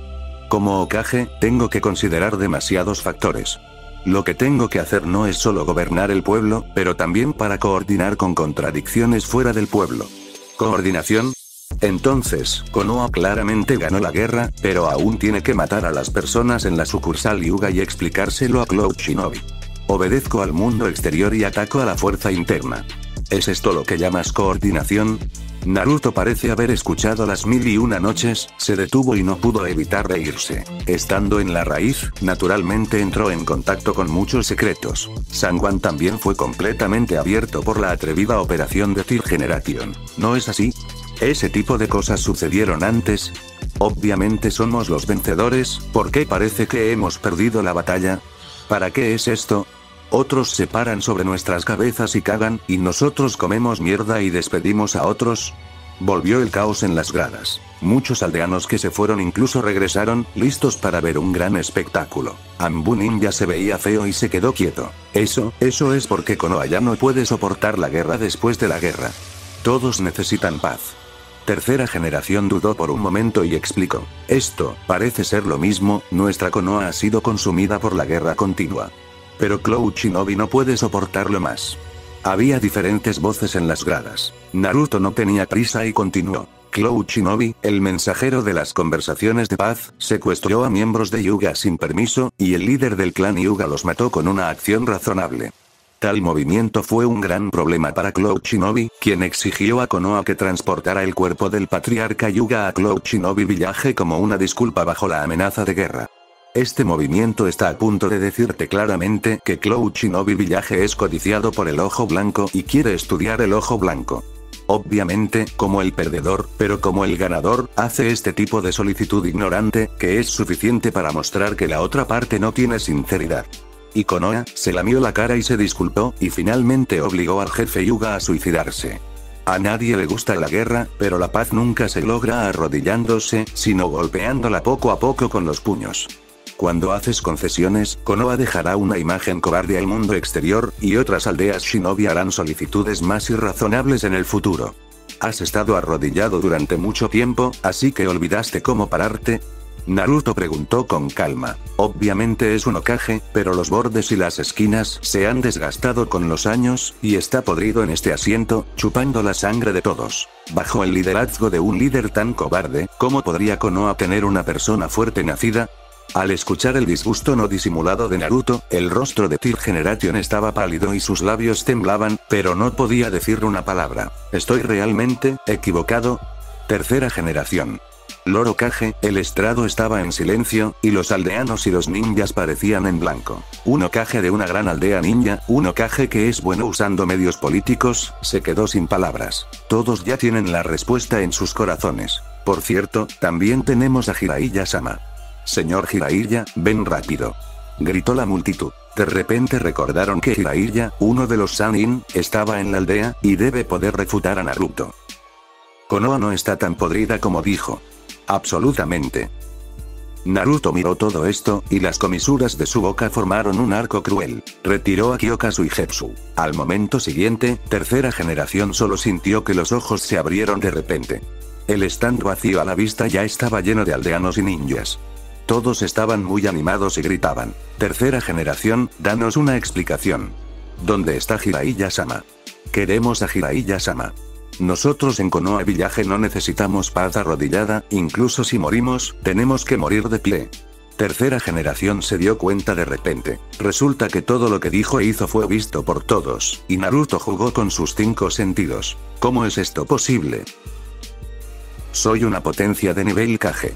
S1: Como Hokage, tengo que considerar demasiados factores. Lo que tengo que hacer no es solo gobernar el pueblo, pero también para coordinar con contradicciones fuera del pueblo. ¿Coordinación? Entonces, Konoha claramente ganó la guerra, pero aún tiene que matar a las personas en la sucursal Hyuga y explicárselo a Cloud Shinobi. Obedezco al mundo exterior y ataco a la fuerza interna. ¿Es esto lo que llamas coordinación? Naruto parece haber escuchado las mil y una noches, se detuvo y no pudo evitar reírse. Estando en la raíz, naturalmente entró en contacto con muchos secretos. Sanguan también fue completamente abierto por la atrevida operación de Third Generation. ¿No es así? ¿Ese tipo de cosas sucedieron antes? Obviamente somos los vencedores, ¿por qué parece que hemos perdido la batalla? ¿Para qué es esto? Otros se paran sobre nuestras cabezas y cagan, y nosotros comemos mierda y despedimos a otros. Volvió el caos en las gradas. Muchos aldeanos que se fueron incluso regresaron, listos para ver un gran espectáculo. Anbu Ninja se veía feo y se quedó quieto. Eso, eso es porque Konoha ya no puede soportar la guerra después de la guerra. Todos necesitan paz. Tercera generación dudó por un momento y explicó. Esto, parece ser lo mismo, nuestra Konoha ha sido consumida por la guerra continua. Pero Cloud Shinobi no puede soportarlo más. Había diferentes voces en las gradas. Naruto no tenía prisa y continuó. Cloud Shinobi, el mensajero de las conversaciones de paz, secuestró a miembros de Hyuga sin permiso, y el líder del clan Hyuga los mató con una acción razonable. Tal movimiento fue un gran problema para Cloud Shinobi, quien exigió a Konoha que transportara el cuerpo del patriarca Hyuga a Cloud Shinobi Village como una disculpa bajo la amenaza de guerra. Este movimiento está a punto de decirte claramente que Cloud Shinobi Village es codiciado por el Ojo Blanco y quiere estudiar el Ojo Blanco. Obviamente, como el perdedor, pero como el ganador, hace este tipo de solicitud ignorante, que es suficiente para mostrar que la otra parte no tiene sinceridad. Y Konoha, se lamió la cara y se disculpó, y finalmente obligó al jefe Hyuga a suicidarse. A nadie le gusta la guerra, pero la paz nunca se logra arrodillándose, sino golpeándola poco a poco con los puños. Cuando haces concesiones, Konoha dejará una imagen cobarde al mundo exterior, y otras aldeas shinobi harán solicitudes más irrazonables en el futuro. Has estado arrodillado durante mucho tiempo, así que olvidaste cómo pararte. Naruto preguntó con calma. Obviamente es un Hokage, pero los bordes y las esquinas se han desgastado con los años, y está podrido en este asiento, chupando la sangre de todos. Bajo el liderazgo de un líder tan cobarde, ¿cómo podría Konoha tener una persona fuerte nacida? Al escuchar el disgusto no disimulado de Naruto, el rostro de Third Generation estaba pálido y sus labios temblaban, pero no podía decir una palabra. ¿Estoy realmente equivocado? Tercera generación. Lord Hokage, el estrado estaba en silencio, y los aldeanos y los ninjas parecían en blanco. Un Hokage de una gran aldea ninja, un Hokage que es bueno usando medios políticos, se quedó sin palabras. Todos ya tienen la respuesta en sus corazones. Por cierto, también tenemos a Jiraiya-sama. Señor Jiraiya, ven rápido. Gritó la multitud. De repente recordaron que Jiraiya, uno de los Sannin, estaba en la aldea, y debe poder refutar a Naruto. Konoha no está tan podrida como dijo. Absolutamente. Naruto miró todo esto, y las comisuras de su boca formaron un arco cruel. Retiró a Kyoka Suigetsu. Al momento siguiente, tercera generación solo sintió que los ojos se abrieron de repente. El stand vacío a la vista ya estaba lleno de aldeanos y ninjas. Todos estaban muy animados y gritaban. Tercera generación, danos una explicación. ¿Dónde está Jiraiya-sama? Queremos a Jiraiya-sama. Nosotros en Konoha Village no necesitamos paz arrodillada, incluso si morimos, tenemos que morir de pie. Tercera generación se dio cuenta de repente. Resulta que todo lo que dijo e hizo fue visto por todos, y Naruto jugó con sus cinco sentidos. ¿Cómo es esto posible? Soy una potencia de nivel Kage.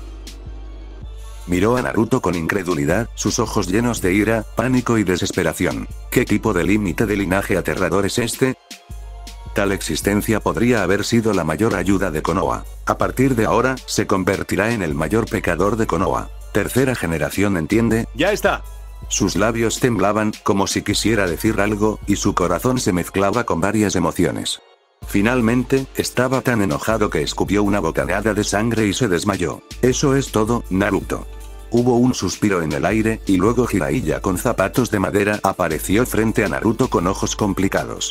S1: Miró a Naruto con incredulidad, sus ojos llenos de ira, pánico y desesperación. ¿Qué tipo de límite de linaje aterrador es este? Tal existencia podría haber sido la mayor ayuda de Konoha. A partir de ahora, se convertirá en el mayor pecador de Konoha. Tercera generación entiende.
S2: ¡Ya está!
S1: Sus labios temblaban, como si quisiera decir algo, y su corazón se mezclaba con varias emociones. Finalmente, estaba tan enojado que escupió una bocanada de sangre y se desmayó. Eso es todo, Naruto. Hubo un suspiro en el aire, y luego Jiraiya con zapatos de madera apareció frente a Naruto con ojos complicados.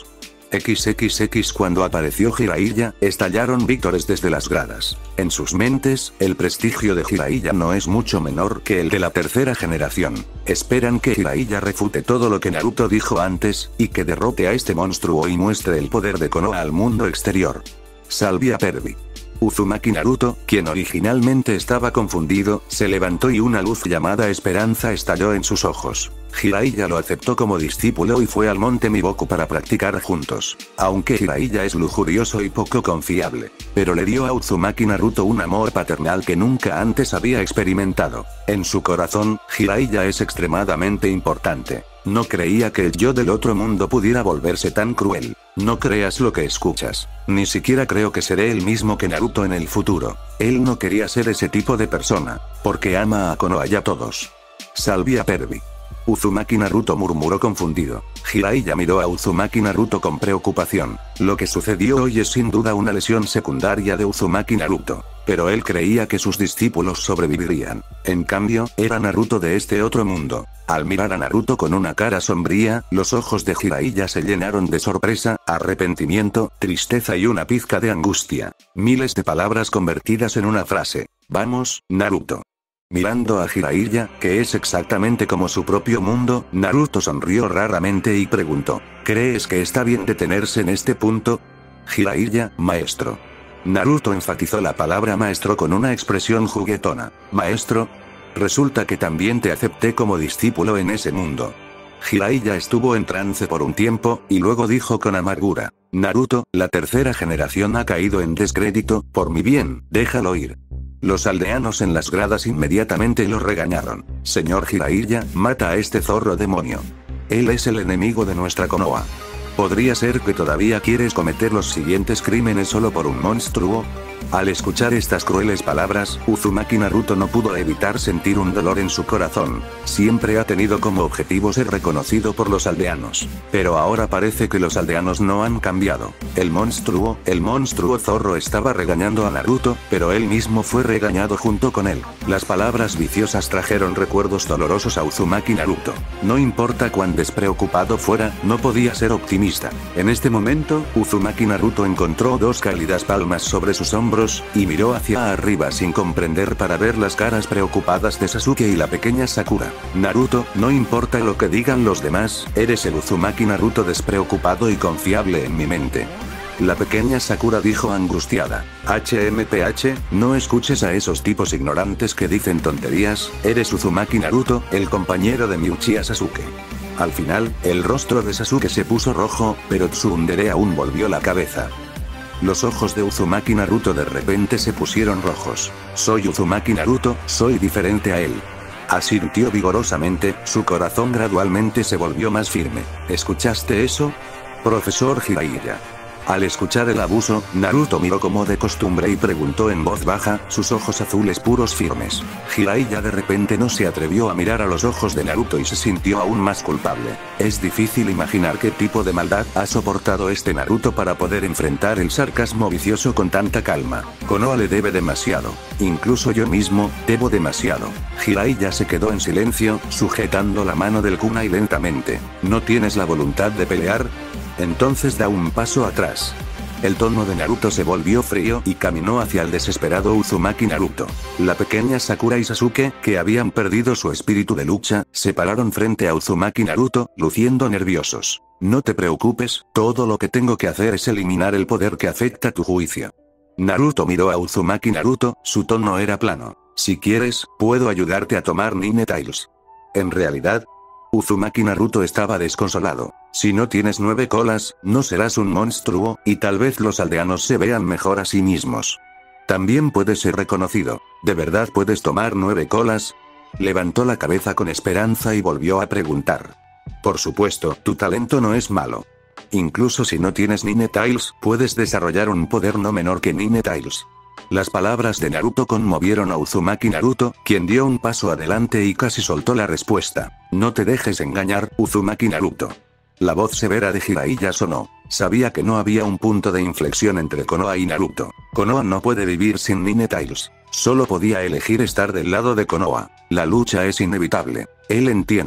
S1: equis equis equis Cuando apareció Jiraiya, estallaron vítores desde las gradas. En sus mentes, el prestigio de Jiraiya no es mucho menor que el de la tercera generación. Esperan que Jiraiya refute todo lo que Naruto dijo antes, y que derrote a este monstruo y muestre el poder de Konoha al mundo exterior. Salve a Perby. Uzumaki Naruto, quien originalmente estaba confundido, se levantó y una luz llamada esperanza estalló en sus ojos. Jiraiya lo aceptó como discípulo y fue al monte Miboku para practicar juntos. Aunque Jiraiya es lujurioso y poco confiable, pero le dio a Uzumaki Naruto un amor paternal que nunca antes había experimentado. En su corazón, Jiraiya es extremadamente importante. No creía que el yo del otro mundo pudiera volverse tan cruel. No creas lo que escuchas. Ni siquiera creo que seré el mismo que Naruto en el futuro. Él no quería ser ese tipo de persona, porque ama a Konoha y a todos. Salve a Perby. Uzumaki Naruto murmuró confundido. Jiraiya miró a Uzumaki Naruto con preocupación. Lo que sucedió hoy es sin duda una lesión secundaria de Uzumaki Naruto. Pero él creía que sus discípulos sobrevivirían. En cambio, era Naruto de este otro mundo. Al mirar a Naruto con una cara sombría, los ojos de Jiraiya se llenaron de sorpresa, arrepentimiento, tristeza y una pizca de angustia. Miles de palabras convertidas en una frase. Vamos, Naruto. Mirando a Jiraiya, que es exactamente como su propio mundo, Naruto sonrió raramente y preguntó: ¿Crees que está bien detenerse en este punto? Jiraiya, maestro. Naruto enfatizó la palabra maestro con una expresión juguetona. Maestro. Resulta que también te acepté como discípulo en ese mundo. Jiraiya estuvo en trance por un tiempo, y luego dijo con amargura: Naruto, la tercera generación ha caído en descrédito, por mi bien, déjalo ir. Los aldeanos en las gradas inmediatamente lo regañaron. Señor Jiraiya, mata a este zorro demonio. Él es el enemigo de nuestra Konoha. ¿Podría ser que todavía quieres cometer los siguientes crímenes solo por un monstruo? Al escuchar estas crueles palabras, Uzumaki Naruto no pudo evitar sentir un dolor en su corazón. Siempre ha tenido como objetivo ser reconocido por los aldeanos. Pero ahora parece que los aldeanos no han cambiado. El monstruo, el monstruo zorro estaba regañando a Naruto, pero él mismo fue regañado junto con él. Las palabras viciosas trajeron recuerdos dolorosos a Uzumaki Naruto. No importa cuán despreocupado fuera, no podía ser optimista. En este momento, Uzumaki Naruto encontró dos cálidas palmas sobre sus hombros, y miró hacia arriba sin comprender para ver las caras preocupadas de Sasuke y la pequeña Sakura. Naruto, no importa lo que digan los demás, eres el Uzumaki Naruto despreocupado y confiable en mi mente. La pequeña Sakura dijo angustiada. H M P H, no escuches a esos tipos ignorantes que dicen tonterías, eres Uzumaki Naruto, el compañero de mi Uchiha Sasuke. Al final, el rostro de Sasuke se puso rojo, pero Tsundere aún volvió la cabeza. Los ojos de Uzumaki Naruto de repente se pusieron rojos. Soy Uzumaki Naruto, soy diferente a él. Asintió vigorosamente, su corazón gradualmente se volvió más firme. ¿Escuchaste eso? Profesor Jiraiya. Al escuchar el abuso, Naruto miró como de costumbre y preguntó en voz baja, sus ojos azules puros firmes. Jiraiya de repente no se atrevió a mirar a los ojos de Naruto y se sintió aún más culpable. Es difícil imaginar qué tipo de maldad ha soportado este Naruto para poder enfrentar el sarcasmo vicioso con tanta calma. Konoha le debe demasiado. Incluso yo mismo, debo demasiado. Jiraiya se quedó en silencio, sujetando la mano del kunai lentamente. ¿No tienes la voluntad de pelear? Entonces da un paso atrás. El tono de Naruto se volvió frío y caminó hacia el desesperado Uzumaki Naruto. La pequeña Sakura y Sasuke, que habían perdido su espíritu de lucha, se pararon frente a Uzumaki Naruto, luciendo nerviosos. No te preocupes, todo lo que tengo que hacer es eliminar el poder que afecta tu juicio. Naruto miró a Uzumaki Naruto, su tono era plano. Si quieres, puedo ayudarte a tomar Nine Tails. En realidad, Uzumaki Naruto estaba desconsolado. Si no tienes nueve colas, no serás un monstruo, y tal vez los aldeanos se vean mejor a sí mismos. También puedes ser reconocido. ¿De verdad puedes tomar nueve colas? Levantó la cabeza con esperanza y volvió a preguntar. Por supuesto, tu talento no es malo. Incluso si no tienes Nine Tails, puedes desarrollar un poder no menor que Nine Tails. Las palabras de Naruto conmovieron a Uzumaki Naruto, quien dio un paso adelante y casi soltó la respuesta. No te dejes engañar, Uzumaki Naruto. La voz severa de Jiraiya sonó. Sabía que no había un punto de inflexión entre Konoha y Naruto. Konoha no puede vivir sin Nine Tails. Solo podía elegir estar del lado de Konoha. La lucha es inevitable. Él entiende.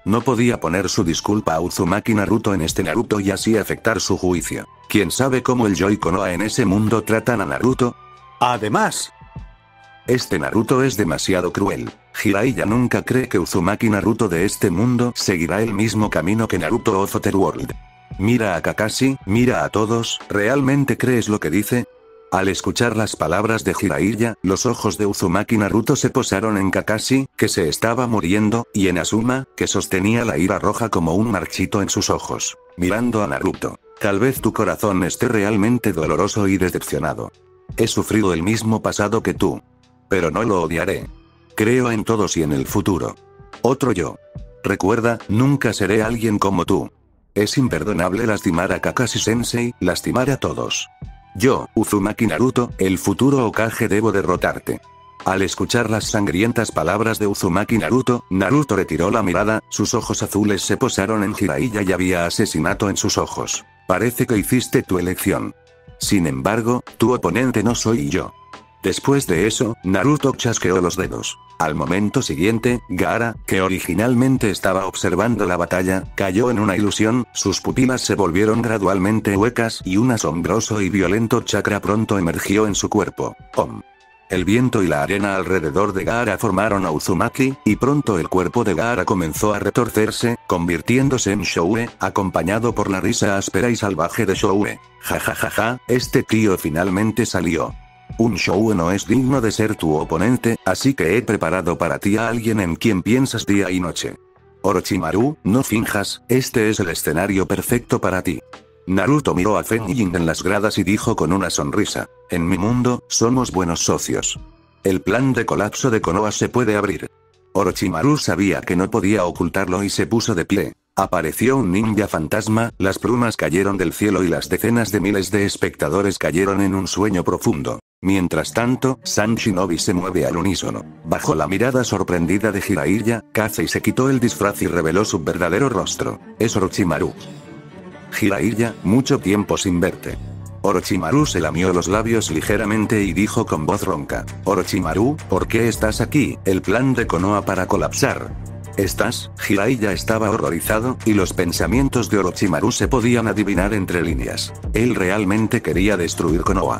S1: No podía poner su disculpa a Uzumaki Naruto en este Naruto y así afectar su juicio. ¿Quién sabe cómo el Yoi Konoha en ese mundo tratan a Naruto?
S2: Además,
S1: este Naruto es demasiado cruel. Jiraiya nunca cree que Uzumaki Naruto de este mundo seguirá el mismo camino que Naruto of Otherworld. Mira a Kakashi, mira a todos, ¿realmente crees lo que dice? Al escuchar las palabras de Jiraiya, los ojos de Uzumaki Naruto se posaron en Kakashi, que se estaba muriendo, y en Asuma, que sostenía la ira roja como un marchito en sus ojos, mirando a Naruto. Tal vez tu corazón esté realmente doloroso y decepcionado. He sufrido el mismo pasado que tú. Pero no lo odiaré. Creo en todos y en el futuro. Otro yo. Recuerda, nunca seré alguien como tú. Es imperdonable lastimar a Kakashi-sensei, lastimar a todos. Yo, Uzumaki Naruto, el futuro Hokage, debo derrotarte. Al escuchar las sangrientas palabras de Uzumaki Naruto, Naruto retiró la mirada, sus ojos azules se posaron en Jiraiya y había asesinato en sus ojos. Parece que hiciste tu elección. Sin embargo, tu oponente no soy yo. Después de eso, Naruto chasqueó los dedos. Al momento siguiente, Gaara, que originalmente estaba observando la batalla, cayó en una ilusión, sus pupilas se volvieron gradualmente huecas y un asombroso y violento chakra pronto emergió en su cuerpo. Om. El viento y la arena alrededor de Gaara formaron a Uzumaki, y pronto el cuerpo de Gaara comenzó a retorcerse, convirtiéndose en Shoue, acompañado por la risa áspera y salvaje de Shoue. Ja ja ja ja, este tío finalmente salió. Un Shoue no es digno de ser tu oponente, así que he preparado para ti a alguien en quien piensas día y noche. Orochimaru, no finjas, este es el escenario perfecto para ti. Naruto miró a Zenjin en las gradas y dijo con una sonrisa, en mi mundo, somos buenos socios. El plan de colapso de Konoha se puede abrir. Orochimaru sabía que no podía ocultarlo y se puso de pie. Apareció un ninja fantasma, las plumas cayeron del cielo y las decenas de miles de espectadores cayeron en un sueño profundo. Mientras tanto, San Shinobi se mueve al unísono. Bajo la mirada sorprendida de Jiraiya, Kazei se quitó el disfraz y reveló su verdadero rostro. Es Orochimaru. Jiraiya, mucho tiempo sin verte. Orochimaru se lamió los labios ligeramente y dijo con voz ronca. Orochimaru, ¿por qué estás aquí? El plan de Konoha para colapsar. ¿Estás? Jiraiya estaba horrorizado, y los pensamientos de Orochimaru se podían adivinar entre líneas. Él realmente quería destruir Konoha.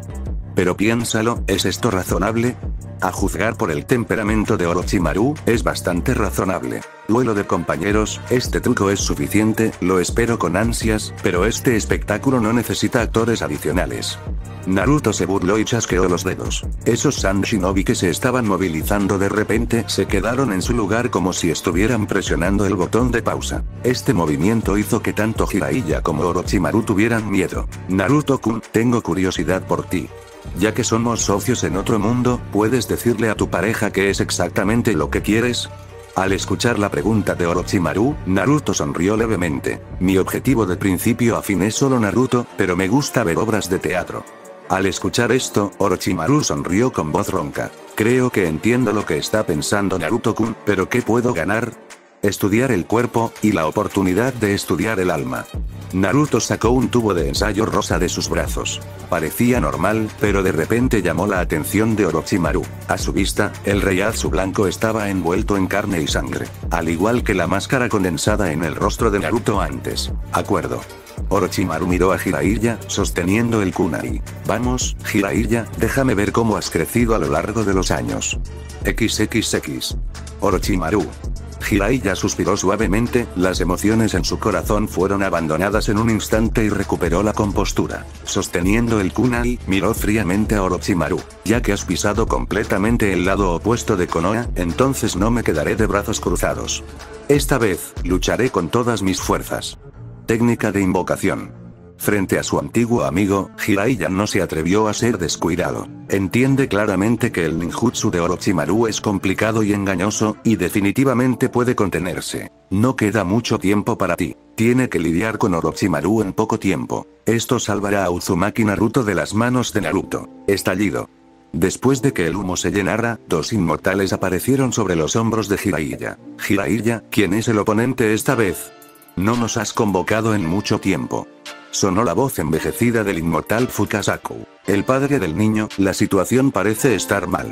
S1: Pero piénsalo, ¿es esto razonable? A juzgar por el temperamento de Orochimaru, es bastante razonable. Duelo de compañeros, este truco es suficiente, lo espero con ansias, pero este espectáculo no necesita actores adicionales. Naruto se burló y chasqueó los dedos. Esos San Shinobi que se estaban movilizando de repente se quedaron en su lugar como si estuvieran presionando el botón de pausa. Este movimiento hizo que tanto Jiraiya como Orochimaru tuvieran miedo. Naruto-kun, tengo curiosidad por ti. Ya que somos socios en otro mundo, ¿puedes decirle a tu pareja qué es exactamente lo que quieres? Al escuchar la pregunta de Orochimaru, Naruto sonrió levemente. Mi objetivo de principio a fin es solo Naruto, pero me gusta ver obras de teatro. Al escuchar esto, Orochimaru sonrió con voz ronca. Creo que entiendo lo que está pensando Naruto-kun, pero ¿qué puedo ganar? Estudiar el cuerpo, y la oportunidad de estudiar el alma. Naruto sacó un tubo de ensayo rosa de sus brazos. Parecía normal, pero de repente llamó la atención de Orochimaru. A su vista, el Reiatsu blanco estaba envuelto en carne y sangre. Al igual que la máscara condensada en el rostro de Naruto antes. Acuerdo. Orochimaru miró a Jiraiya, sosteniendo el kunai. Vamos, Jiraiya, déjame ver cómo has crecido a lo largo de los años. equis equis equis. Orochimaru. Jiraiya suspiró suavemente, las emociones en su corazón fueron abandonadas en un instante y recuperó la compostura. Sosteniendo el kunai, miró fríamente a Orochimaru. Ya que has pisado completamente el lado opuesto de Konoha, entonces no me quedaré de brazos cruzados. Esta vez, lucharé con todas mis fuerzas. Técnica de invocación. Frente a su antiguo amigo, Jiraiya no se atrevió a ser descuidado. Entiende claramente que el ninjutsu de Orochimaru es complicado y engañoso, y definitivamente puede contenerse. No queda mucho tiempo para ti. Tiene que lidiar con Orochimaru en poco tiempo. Esto salvará a Uzumaki Naruto de las manos de Naruto. Estallido. Después de que el humo se llenara, dos inmortales aparecieron sobre los hombros de Jiraiya. Jiraiya, ¿quién es el oponente esta vez? No nos has convocado en mucho tiempo. Sonó la voz envejecida del inmortal Fukasaku. El padre del niño, la situación parece estar mal.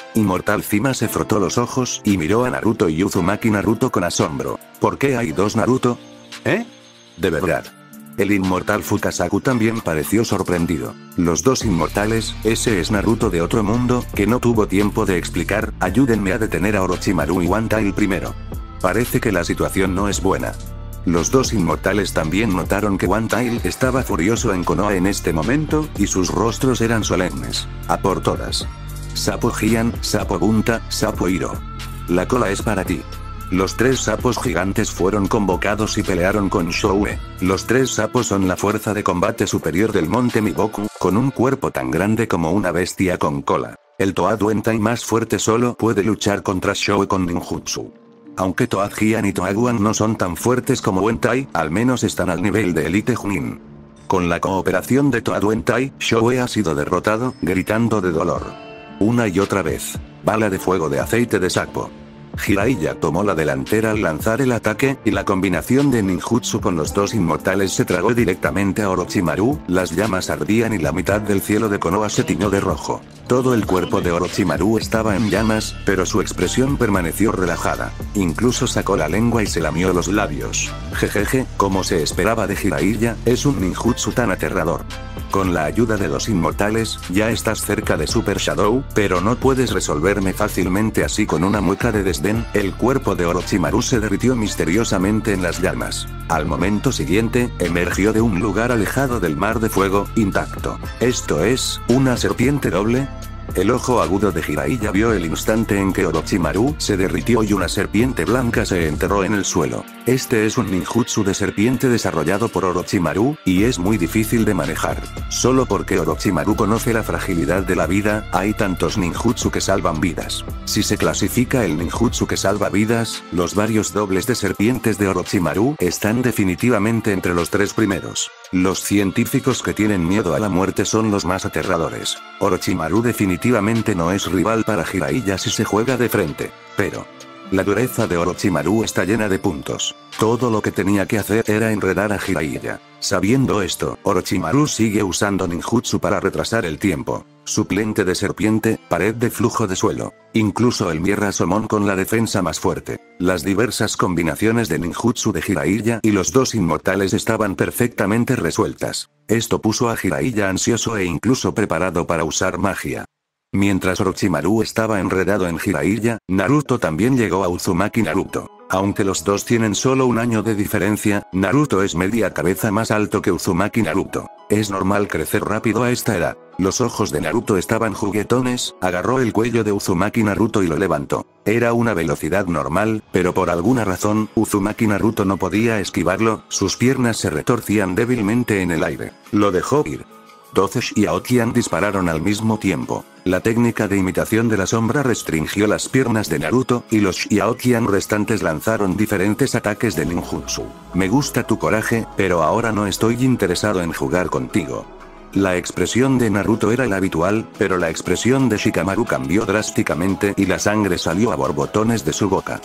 S1: Inmortal Cima se frotó los ojos y miró a Naruto y Uzumaki Naruto con asombro. ¿Por qué hay dos Naruto? ¿Eh? ¿De verdad? El inmortal Fukasaku también pareció sorprendido. Los dos inmortales, ese es Naruto de otro mundo, que no tuvo tiempo de explicar. Ayúdenme a detener a Orochimaru y One Tail primero. Parece que la situación no es buena. Los dos inmortales también notaron que One Tail estaba furioso en Konoha en este momento, y sus rostros eran solemnes. A por todas. Sapo Gian, Sapo Bunta, Sapo Hiro. La cola es para ti. Los tres sapos gigantes fueron convocados y pelearon con Shoue. Los tres sapos son la fuerza de combate superior del monte Miboku, con un cuerpo tan grande como una bestia con cola. El Toad Wentai más fuerte solo puede luchar contra Shoue con ninjutsu. Aunque Toad Gian y Toaguan no son tan fuertes como Wentai, al menos están al nivel de Elite Chunin. Con la cooperación de Toad Wentai, Shoue ha sido derrotado, gritando de dolor. Una y otra vez. Bala de fuego de aceite de sapo. Jiraiya tomó la delantera al lanzar el ataque, y la combinación de ninjutsu con los dos inmortales se tragó directamente a Orochimaru. Las llamas ardían y la mitad del cielo de Konoha se tiñó de rojo. Todo el cuerpo de Orochimaru estaba en llamas, pero su expresión permaneció relajada. Incluso sacó la lengua y se lamió los labios. Jejeje, como se esperaba de Jiraiya, es un ninjutsu tan aterrador. Con la ayuda de los inmortales, ya estás cerca de Super Shadow, pero no puedes resolverme fácilmente así. Con una mueca de desdén, el cuerpo de Orochimaru se derritió misteriosamente en las llamas. Al momento siguiente, emergió de un lugar alejado del mar de fuego, intacto. ¿Esto es una serpiente doble? El ojo agudo de Jiraiya vio el instante en que Orochimaru se derritió y una serpiente blanca se enterró en el suelo. Este es un ninjutsu de serpiente desarrollado por Orochimaru, y es muy difícil de manejar. Solo porque Orochimaru conoce la fragilidad de la vida, hay tantos ninjutsu que salvan vidas. Si se clasifica el ninjutsu que salva vidas, los varios dobles de serpientes de Orochimaru están definitivamente entre los tres primeros. Los científicos que tienen miedo a la muerte son los más aterradores. Orochimaru definitivamente no es rival para Jiraiya si se juega de frente. Pero la dureza de Orochimaru está llena de puntos. Todo lo que tenía que hacer era enredar a Jiraiya. Sabiendo esto, Orochimaru sigue usando ninjutsu para retrasar el tiempo. Suplente de serpiente, pared de flujo de suelo. Incluso el Mierra Somon con la defensa más fuerte. Las diversas combinaciones de ninjutsu de Jiraiya y los dos inmortales estaban perfectamente resueltas. Esto puso a Jiraiya ansioso e incluso preparado para usar magia. Mientras Orochimaru estaba enredado en Jiraiya, Naruto también llegó a Uzumaki Naruto. Aunque los dos tienen solo un año de diferencia, Naruto es media cabeza más alto que Uzumaki Naruto. Es normal crecer rápido a esta edad. Los ojos de Naruto estaban juguetones, agarró el cuello de Uzumaki Naruto y lo levantó. Era una velocidad normal, pero por alguna razón, Uzumaki Naruto no podía esquivarlo, sus piernas se retorcían débilmente en el aire. Lo dejó ir. doce Xiaotian dispararon al mismo tiempo. La técnica de imitación de la sombra restringió las piernas de Naruto, y los Xiaotian restantes lanzaron diferentes ataques de ninjutsu. Me gusta tu coraje, pero ahora no estoy interesado en jugar contigo. La expresión de Naruto era la habitual, pero la expresión de Shikamaru cambió drásticamente y la sangre salió a borbotones de su boca.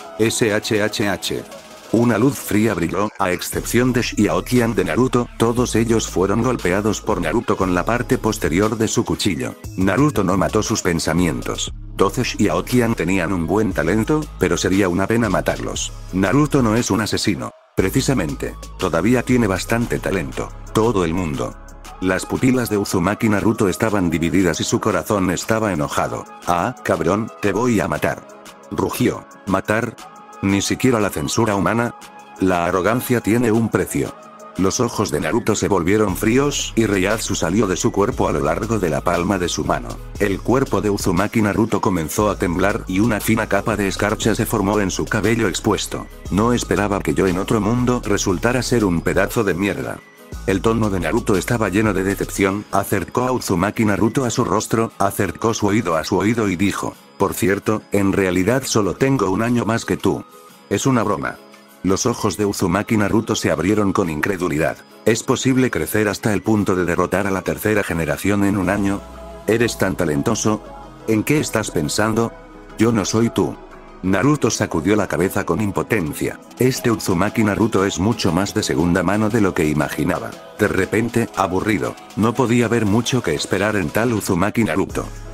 S1: Shhh. Una luz fría brilló, a excepción de Xiaotian de Naruto, todos ellos fueron golpeados por Naruto con la parte posterior de su cuchillo. Naruto no mató sus pensamientos. doce Xiaotian tenían un buen talento, pero sería una pena matarlos. Naruto no es un asesino. Precisamente, todavía tiene bastante talento. Todo el mundo. Las pupilas de Uzumaki Naruto estaban divididas y su corazón estaba enojado. Ah, cabrón, te voy a matar. Rugió. ¿Matar? ¿Ni siquiera la censura humana? La arrogancia tiene un precio. Los ojos de Naruto se volvieron fríos, y Reiatsu salió de su cuerpo a lo largo de la palma de su mano. El cuerpo de Uzumaki Naruto comenzó a temblar y una fina capa de escarcha se formó en su cabello expuesto. No esperaba que yo en otro mundo resultara ser un pedazo de mierda. El tono de Naruto estaba lleno de decepción, acercó a Uzumaki Naruto a su rostro, acercó su oído a su oído y dijo: por cierto, en realidad solo tengo un año más que tú. Es una broma. Los ojos de Uzumaki Naruto se abrieron con incredulidad. ¿Es posible crecer hasta el punto de derrotar a la tercera generación en un año? ¿Eres tan talentoso? ¿En qué estás pensando? Yo no soy tú. Naruto sacudió la cabeza con impotencia. Este Uzumaki Naruto es mucho más de segunda mano de lo que imaginaba. De repente, aburrido. No podía haber mucho que esperar en tal Uzumaki Naruto.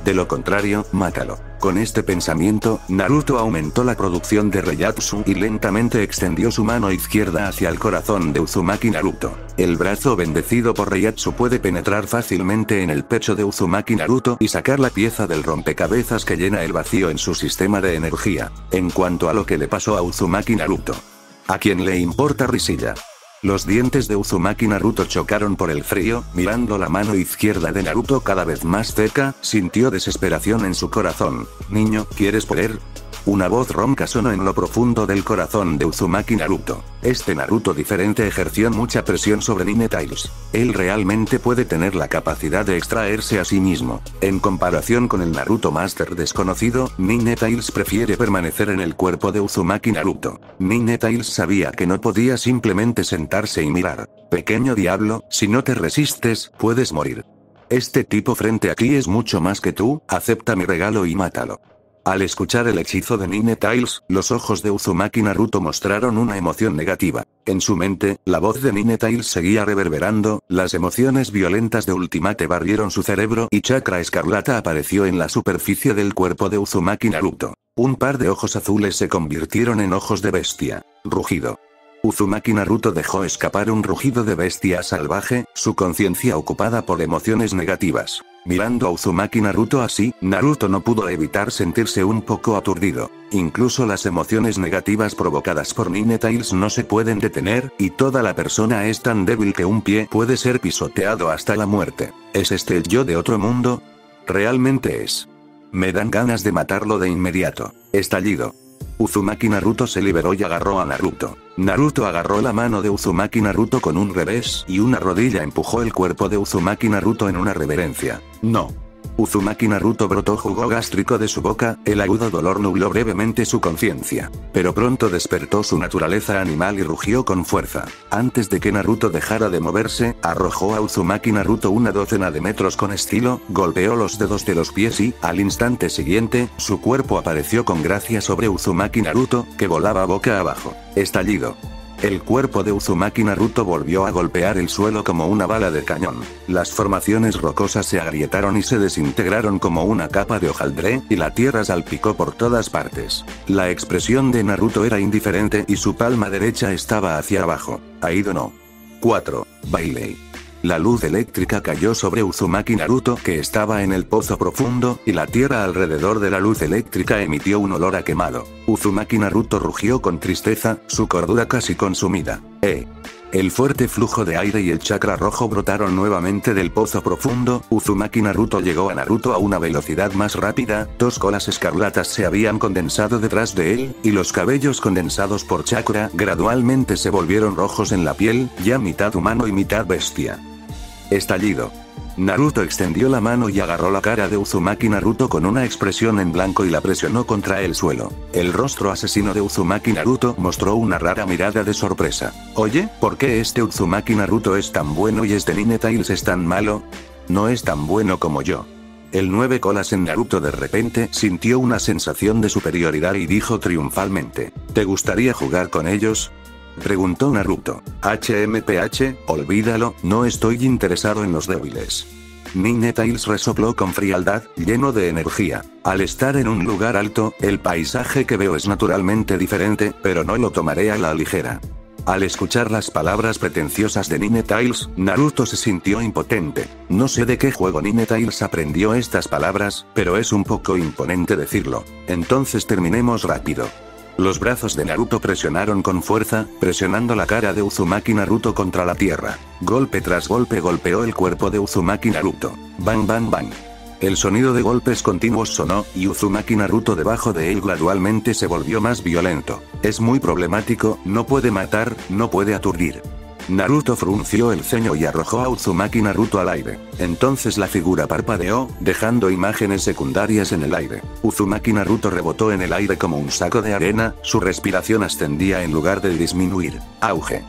S1: De lo contrario, mátalo. Con este pensamiento, Naruto aumentó la producción de Reiatsu y lentamente extendió su mano izquierda hacia el corazón de Uzumaki Naruto. El brazo bendecido por Reiatsu puede penetrar fácilmente en el pecho de Uzumaki Naruto y sacar la pieza del rompecabezas que llena el vacío en su sistema de energía. En cuanto a lo que le pasó a Uzumaki Naruto, ¿a quién le importa risilla? Los dientes de Uzumaki Naruto chocaron por el frío, mirando la mano izquierda de Naruto cada vez más cerca, sintió desesperación en su corazón. Niño, ¿quieres poder? Una voz ronca sonó en lo profundo del corazón de Uzumaki Naruto. Este Naruto diferente ejerció mucha presión sobre Ninetales. Él realmente puede tener la capacidad de extraerse a sí mismo. En comparación con el Naruto Master desconocido, Ninetales prefiere permanecer en el cuerpo de Uzumaki Naruto. Ninetales sabía que no podía simplemente sentarse y mirar. Pequeño diablo, si no te resistes, puedes morir. Este tipo frente a ti es mucho más que tú, acepta mi regalo y mátalo. Al escuchar el hechizo de Ninetales, los ojos de Uzumaki Naruto mostraron una emoción negativa. En su mente, la voz de Ninetales seguía reverberando, las emociones violentas de Ultimate barrieron su cerebro y Chakra Escarlata apareció en la superficie del cuerpo de Uzumaki Naruto. Un par de ojos azules se convirtieron en ojos de bestia. Rugido. Uzumaki Naruto dejó escapar un rugido de bestia salvaje, su conciencia ocupada por emociones negativas. Mirando a Uzumaki Naruto así, Naruto no pudo evitar sentirse un poco aturdido. Incluso las emociones negativas provocadas por Ninetales no se pueden detener, y toda la persona es tan débil que un pie puede ser pisoteado hasta la muerte. ¿Es este el yo de otro mundo? Realmente es. Me dan ganas de matarlo de inmediato. Estallido. Uzumaki Naruto se liberó y agarró a Naruto. Naruto agarró la mano de Uzumaki Naruto con un revés y una rodilla empujó el cuerpo de Uzumaki Naruto en una reverencia. No. Uzumaki Naruto brotó jugo gástrico de su boca, el agudo dolor nubló brevemente su conciencia. Pero pronto despertó su naturaleza animal y rugió con fuerza. Antes de que Naruto dejara de moverse, arrojó a Uzumaki Naruto una docena de metros con estilo, golpeó los dedos de los pies y, al instante siguiente, su cuerpo apareció con gracia sobre Uzumaki Naruto, que volaba boca abajo. Estallido. El cuerpo de Uzumaki Naruto volvió a golpear el suelo como una bala de cañón. Las formaciones rocosas se agrietaron y se desintegraron como una capa de hojaldre, y la tierra salpicó por todas partes. La expresión de Naruto era indiferente y su palma derecha estaba hacia abajo. Aido no. cuatro. Bailey. La luz eléctrica cayó sobre Uzumaki Naruto que estaba en el pozo profundo, y la tierra alrededor de la luz eléctrica emitió un olor a quemado. Uzumaki Naruto rugió con tristeza, su cordura casi consumida. ¡Eh! El fuerte flujo de aire y el chakra rojo brotaron nuevamente del pozo profundo. Uzumaki Naruto llegó a Naruto a una velocidad más rápida, dos colas escarlatas se habían condensado detrás de él, y los cabellos condensados por chakra gradualmente se volvieron rojos en la piel, ya mitad humano y mitad bestia. Estallido. Naruto extendió la mano y agarró la cara de Uzumaki Naruto con una expresión en blanco y la presionó contra el suelo. El rostro asesino de Uzumaki Naruto mostró una rara mirada de sorpresa. Oye, ¿por qué este Uzumaki Naruto es tan bueno y este Ninetales es tan malo? No es tan bueno como yo. El nueve colas en Naruto de repente sintió una sensación de superioridad y dijo triunfalmente: ¿te gustaría jugar con ellos? Preguntó Naruto. H M P H, olvídalo, no estoy interesado en los débiles. Ninetales resopló con frialdad, lleno de energía. Al estar en un lugar alto, el paisaje que veo es naturalmente diferente, pero no lo tomaré a la ligera. Al escuchar las palabras pretenciosas de Ninetales, Naruto se sintió impotente. No sé de qué juego Ninetales aprendió estas palabras, pero es un poco imponente decirlo. Entonces terminemos rápido. Los brazos de Naruto presionaron con fuerza, presionando la cara de Uzumaki Naruto contra la tierra. Golpe tras golpe golpeó el cuerpo de Uzumaki Naruto. Bang bang bang. El sonido de golpes continuos sonó, y Uzumaki Naruto debajo de él gradualmente se volvió más violento. Es muy problemático, no puede matar, no puede aturdir. Naruto frunció el ceño y arrojó a Uzumaki Naruto al aire. Entonces la figura parpadeó, dejando imágenes secundarias en el aire. Uzumaki Naruto rebotó en el aire como un saco de arena, su respiración ascendía en lugar de disminuir. Auge.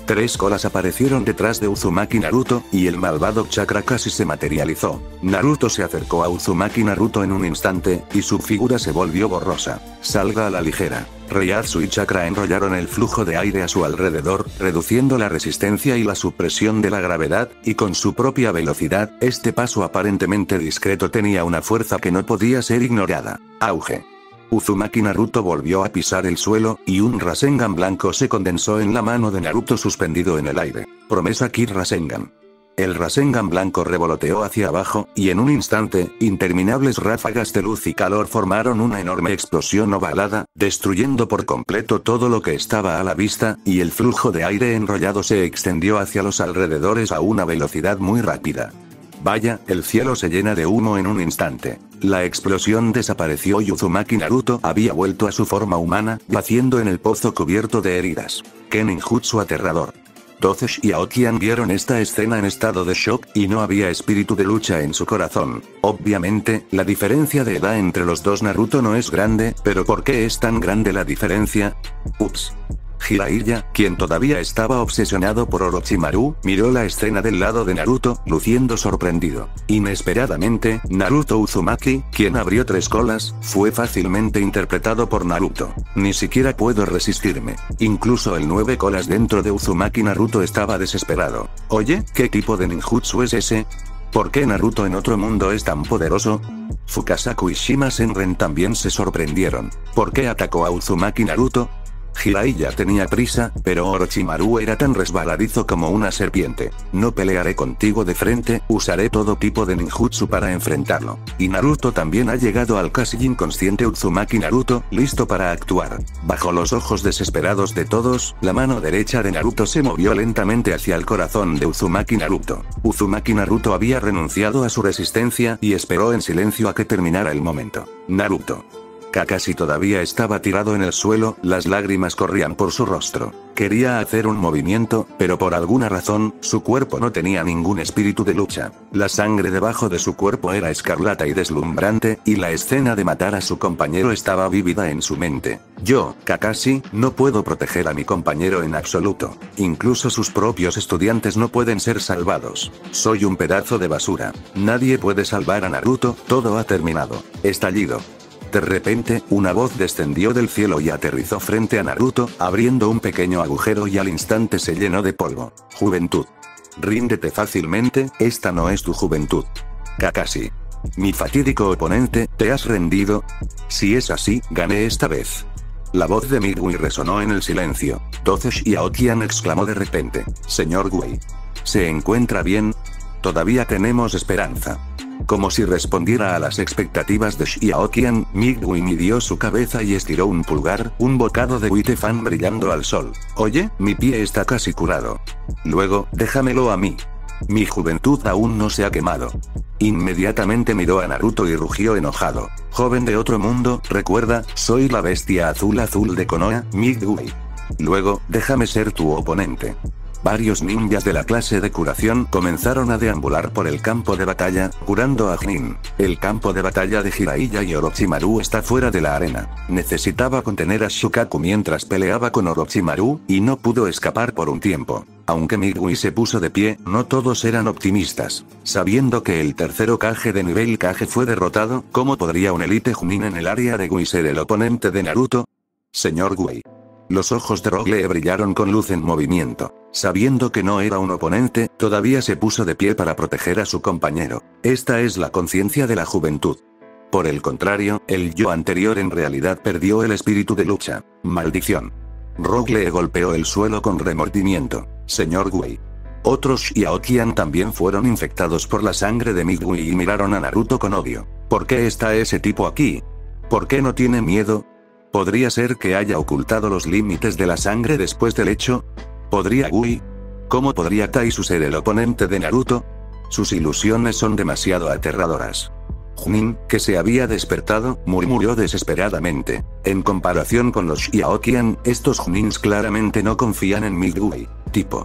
S1: Tres colas aparecieron detrás de Uzumaki Naruto, y el malvado chakra casi se materializó. Naruto se acercó a Uzumaki Naruto en un instante, y su figura se volvió borrosa. Salga a la ligera. Reiatsu y chakra enrollaron el flujo de aire a su alrededor, reduciendo la resistencia y la supresión de la gravedad, y con su propia velocidad, este paso aparentemente discreto tenía una fuerza que no podía ser ignorada. Auge. Uzumaki Naruto volvió a pisar el suelo, y un Rasengan blanco se condensó en la mano de Naruto suspendido en el aire. Promesa Kid Rasengan. El Rasengan blanco revoloteó hacia abajo, y en un instante, interminables ráfagas de luz y calor formaron una enorme explosión ovalada, destruyendo por completo todo lo que estaba a la vista, y el flujo de aire enrollado se extendió hacia los alrededores a una velocidad muy rápida. Vaya, el cielo se llena de humo en un instante. La explosión desapareció y Uzumaki Naruto había vuelto a su forma humana, yaciendo en el pozo cubierto de heridas. ¡Qué ninjutsu aterrador! Doce Xiaotian vieron esta escena en estado de shock, y no había espíritu de lucha en su corazón. Obviamente, la diferencia de edad entre los dos Naruto no es grande, pero ¿por qué es tan grande la diferencia? Ups. Jiraiya, quien todavía estaba obsesionado por Orochimaru, miró la escena del lado de Naruto, luciendo sorprendido. Inesperadamente, Naruto Uzumaki, quien abrió tres colas, fue fácilmente interpretado por Naruto. Ni siquiera puedo resistirme. Incluso el nueve colas dentro de Uzumaki Naruto estaba desesperado. Oye, ¿qué tipo de ninjutsu es ese? ¿Por qué Naruto en otro mundo es tan poderoso? Fukasaku y Shima Senren también se sorprendieron. ¿Por qué atacó a Uzumaki Naruto? Jiraiya tenía prisa, pero Orochimaru era tan resbaladizo como una serpiente. No pelearé contigo de frente, usaré todo tipo de ninjutsu para enfrentarlo. Y Naruto también ha llegado al casi inconsciente Uzumaki Naruto, listo para actuar. Bajo los ojos desesperados de todos, la mano derecha de Naruto se movió lentamente hacia el corazón de Uzumaki Naruto. Uzumaki Naruto había renunciado a su resistencia y esperó en silencio a que terminara el momento. Naruto. Kakashi todavía estaba tirado en el suelo, las lágrimas corrían por su rostro. Quería hacer un movimiento, pero por alguna razón, su cuerpo no tenía ningún espíritu de lucha. La sangre debajo de su cuerpo era escarlata y deslumbrante, y la escena de matar a su compañero estaba vívida en su mente. Yo, Kakashi, no puedo proteger a mi compañero en absoluto. Incluso sus propios estudiantes no pueden ser salvados. Soy un pedazo de basura. Nadie puede salvar a Naruto, todo ha terminado. Estallido. De repente, una voz descendió del cielo y aterrizó frente a Naruto, abriendo un pequeño agujero y al instante se llenó de polvo. Juventud. Ríndete fácilmente, esta no es tu juventud. Kakashi. Mi fatídico oponente, ¿te has rendido? Si es así, gané esta vez. La voz de Midway resonó en el silencio. Doce Xiaotian exclamó de repente. Señor Wei. ¿Se encuentra bien? Todavía tenemos esperanza. Como si respondiera a las expectativas de Xiaotian, Midway midió su cabeza y estiró un pulgar, un bocado de Witefan brillando al sol. Oye, mi pie está casi curado. Luego, déjamelo a mí. Mi juventud aún no se ha quemado. Inmediatamente miró a Naruto y rugió enojado. Joven de otro mundo, recuerda, soy la bestia azul azul de Konoha, Midway. Luego, déjame ser tu oponente. Varios ninjas de la clase de curación comenzaron a deambular por el campo de batalla, curando a Jnin. El campo de batalla de Jiraiya y Orochimaru está fuera de la arena. Necesitaba contener a Shukaku mientras peleaba con Orochimaru, y no pudo escapar por un tiempo. Aunque Midway se puso de pie, no todos eran optimistas. Sabiendo que el tercero Kage de nivel Kage fue derrotado, ¿cómo podría un elite Chunin en el área de Wei ser el oponente de Naruto? Señor Wei. Los ojos de Rogue brillaron con luz en movimiento. Sabiendo que no era un oponente, todavía se puso de pie para proteger a su compañero. Esta es la conciencia de la juventud. Por el contrario, el yo anterior en realidad perdió el espíritu de lucha. Maldición. Rogue golpeó el suelo con remordimiento. Señor Wei. Otros Xiaotian también fueron infectados por la sangre de Midway y miraron a Naruto con odio. ¿Por qué está ese tipo aquí? ¿Por qué no tiene miedo? ¿Podría ser que haya ocultado los límites de la sangre después del hecho? ¿Podría Wei? ¿Cómo podría Taisu ser el oponente de Naruto? Sus ilusiones son demasiado aterradoras. Jnin, que se había despertado, murmuró desesperadamente. En comparación con los Xiaotian, estos Jnins claramente no confían en Midway. Tipo.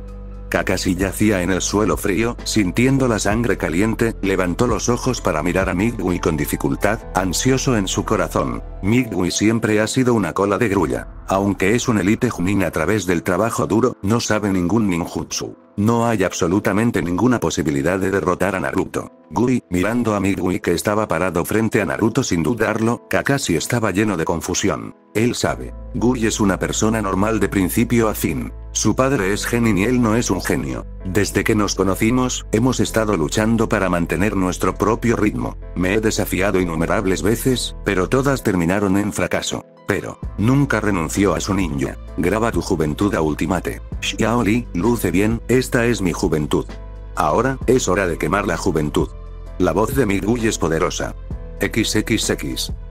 S1: Kakashi yacía en el suelo frío, sintiendo la sangre caliente, levantó los ojos para mirar a Midway con dificultad, ansioso en su corazón. Midway siempre ha sido una cola de grulla. Aunque es un elite Chunin a través del trabajo duro, no sabe ningún ninjutsu. No hay absolutamente ninguna posibilidad de derrotar a Naruto. Gui, mirando a Midway que estaba parado frente a Naruto sin dudarlo, Kakashi estaba lleno de confusión. Él sabe. Gui es una persona normal de principio a fin. Su padre es genin y él no es un genio. Desde que nos conocimos, hemos estado luchando para mantener nuestro propio ritmo. Me he desafiado innumerables veces, pero todas terminaron en fracaso. Pero, nunca renunció a su ninja. Graba tu juventud a Ultimate. Xiao Li, luce bien, esta es mi juventud. Ahora, es hora de quemar la juventud. La voz de Midway es poderosa. equis equis equis.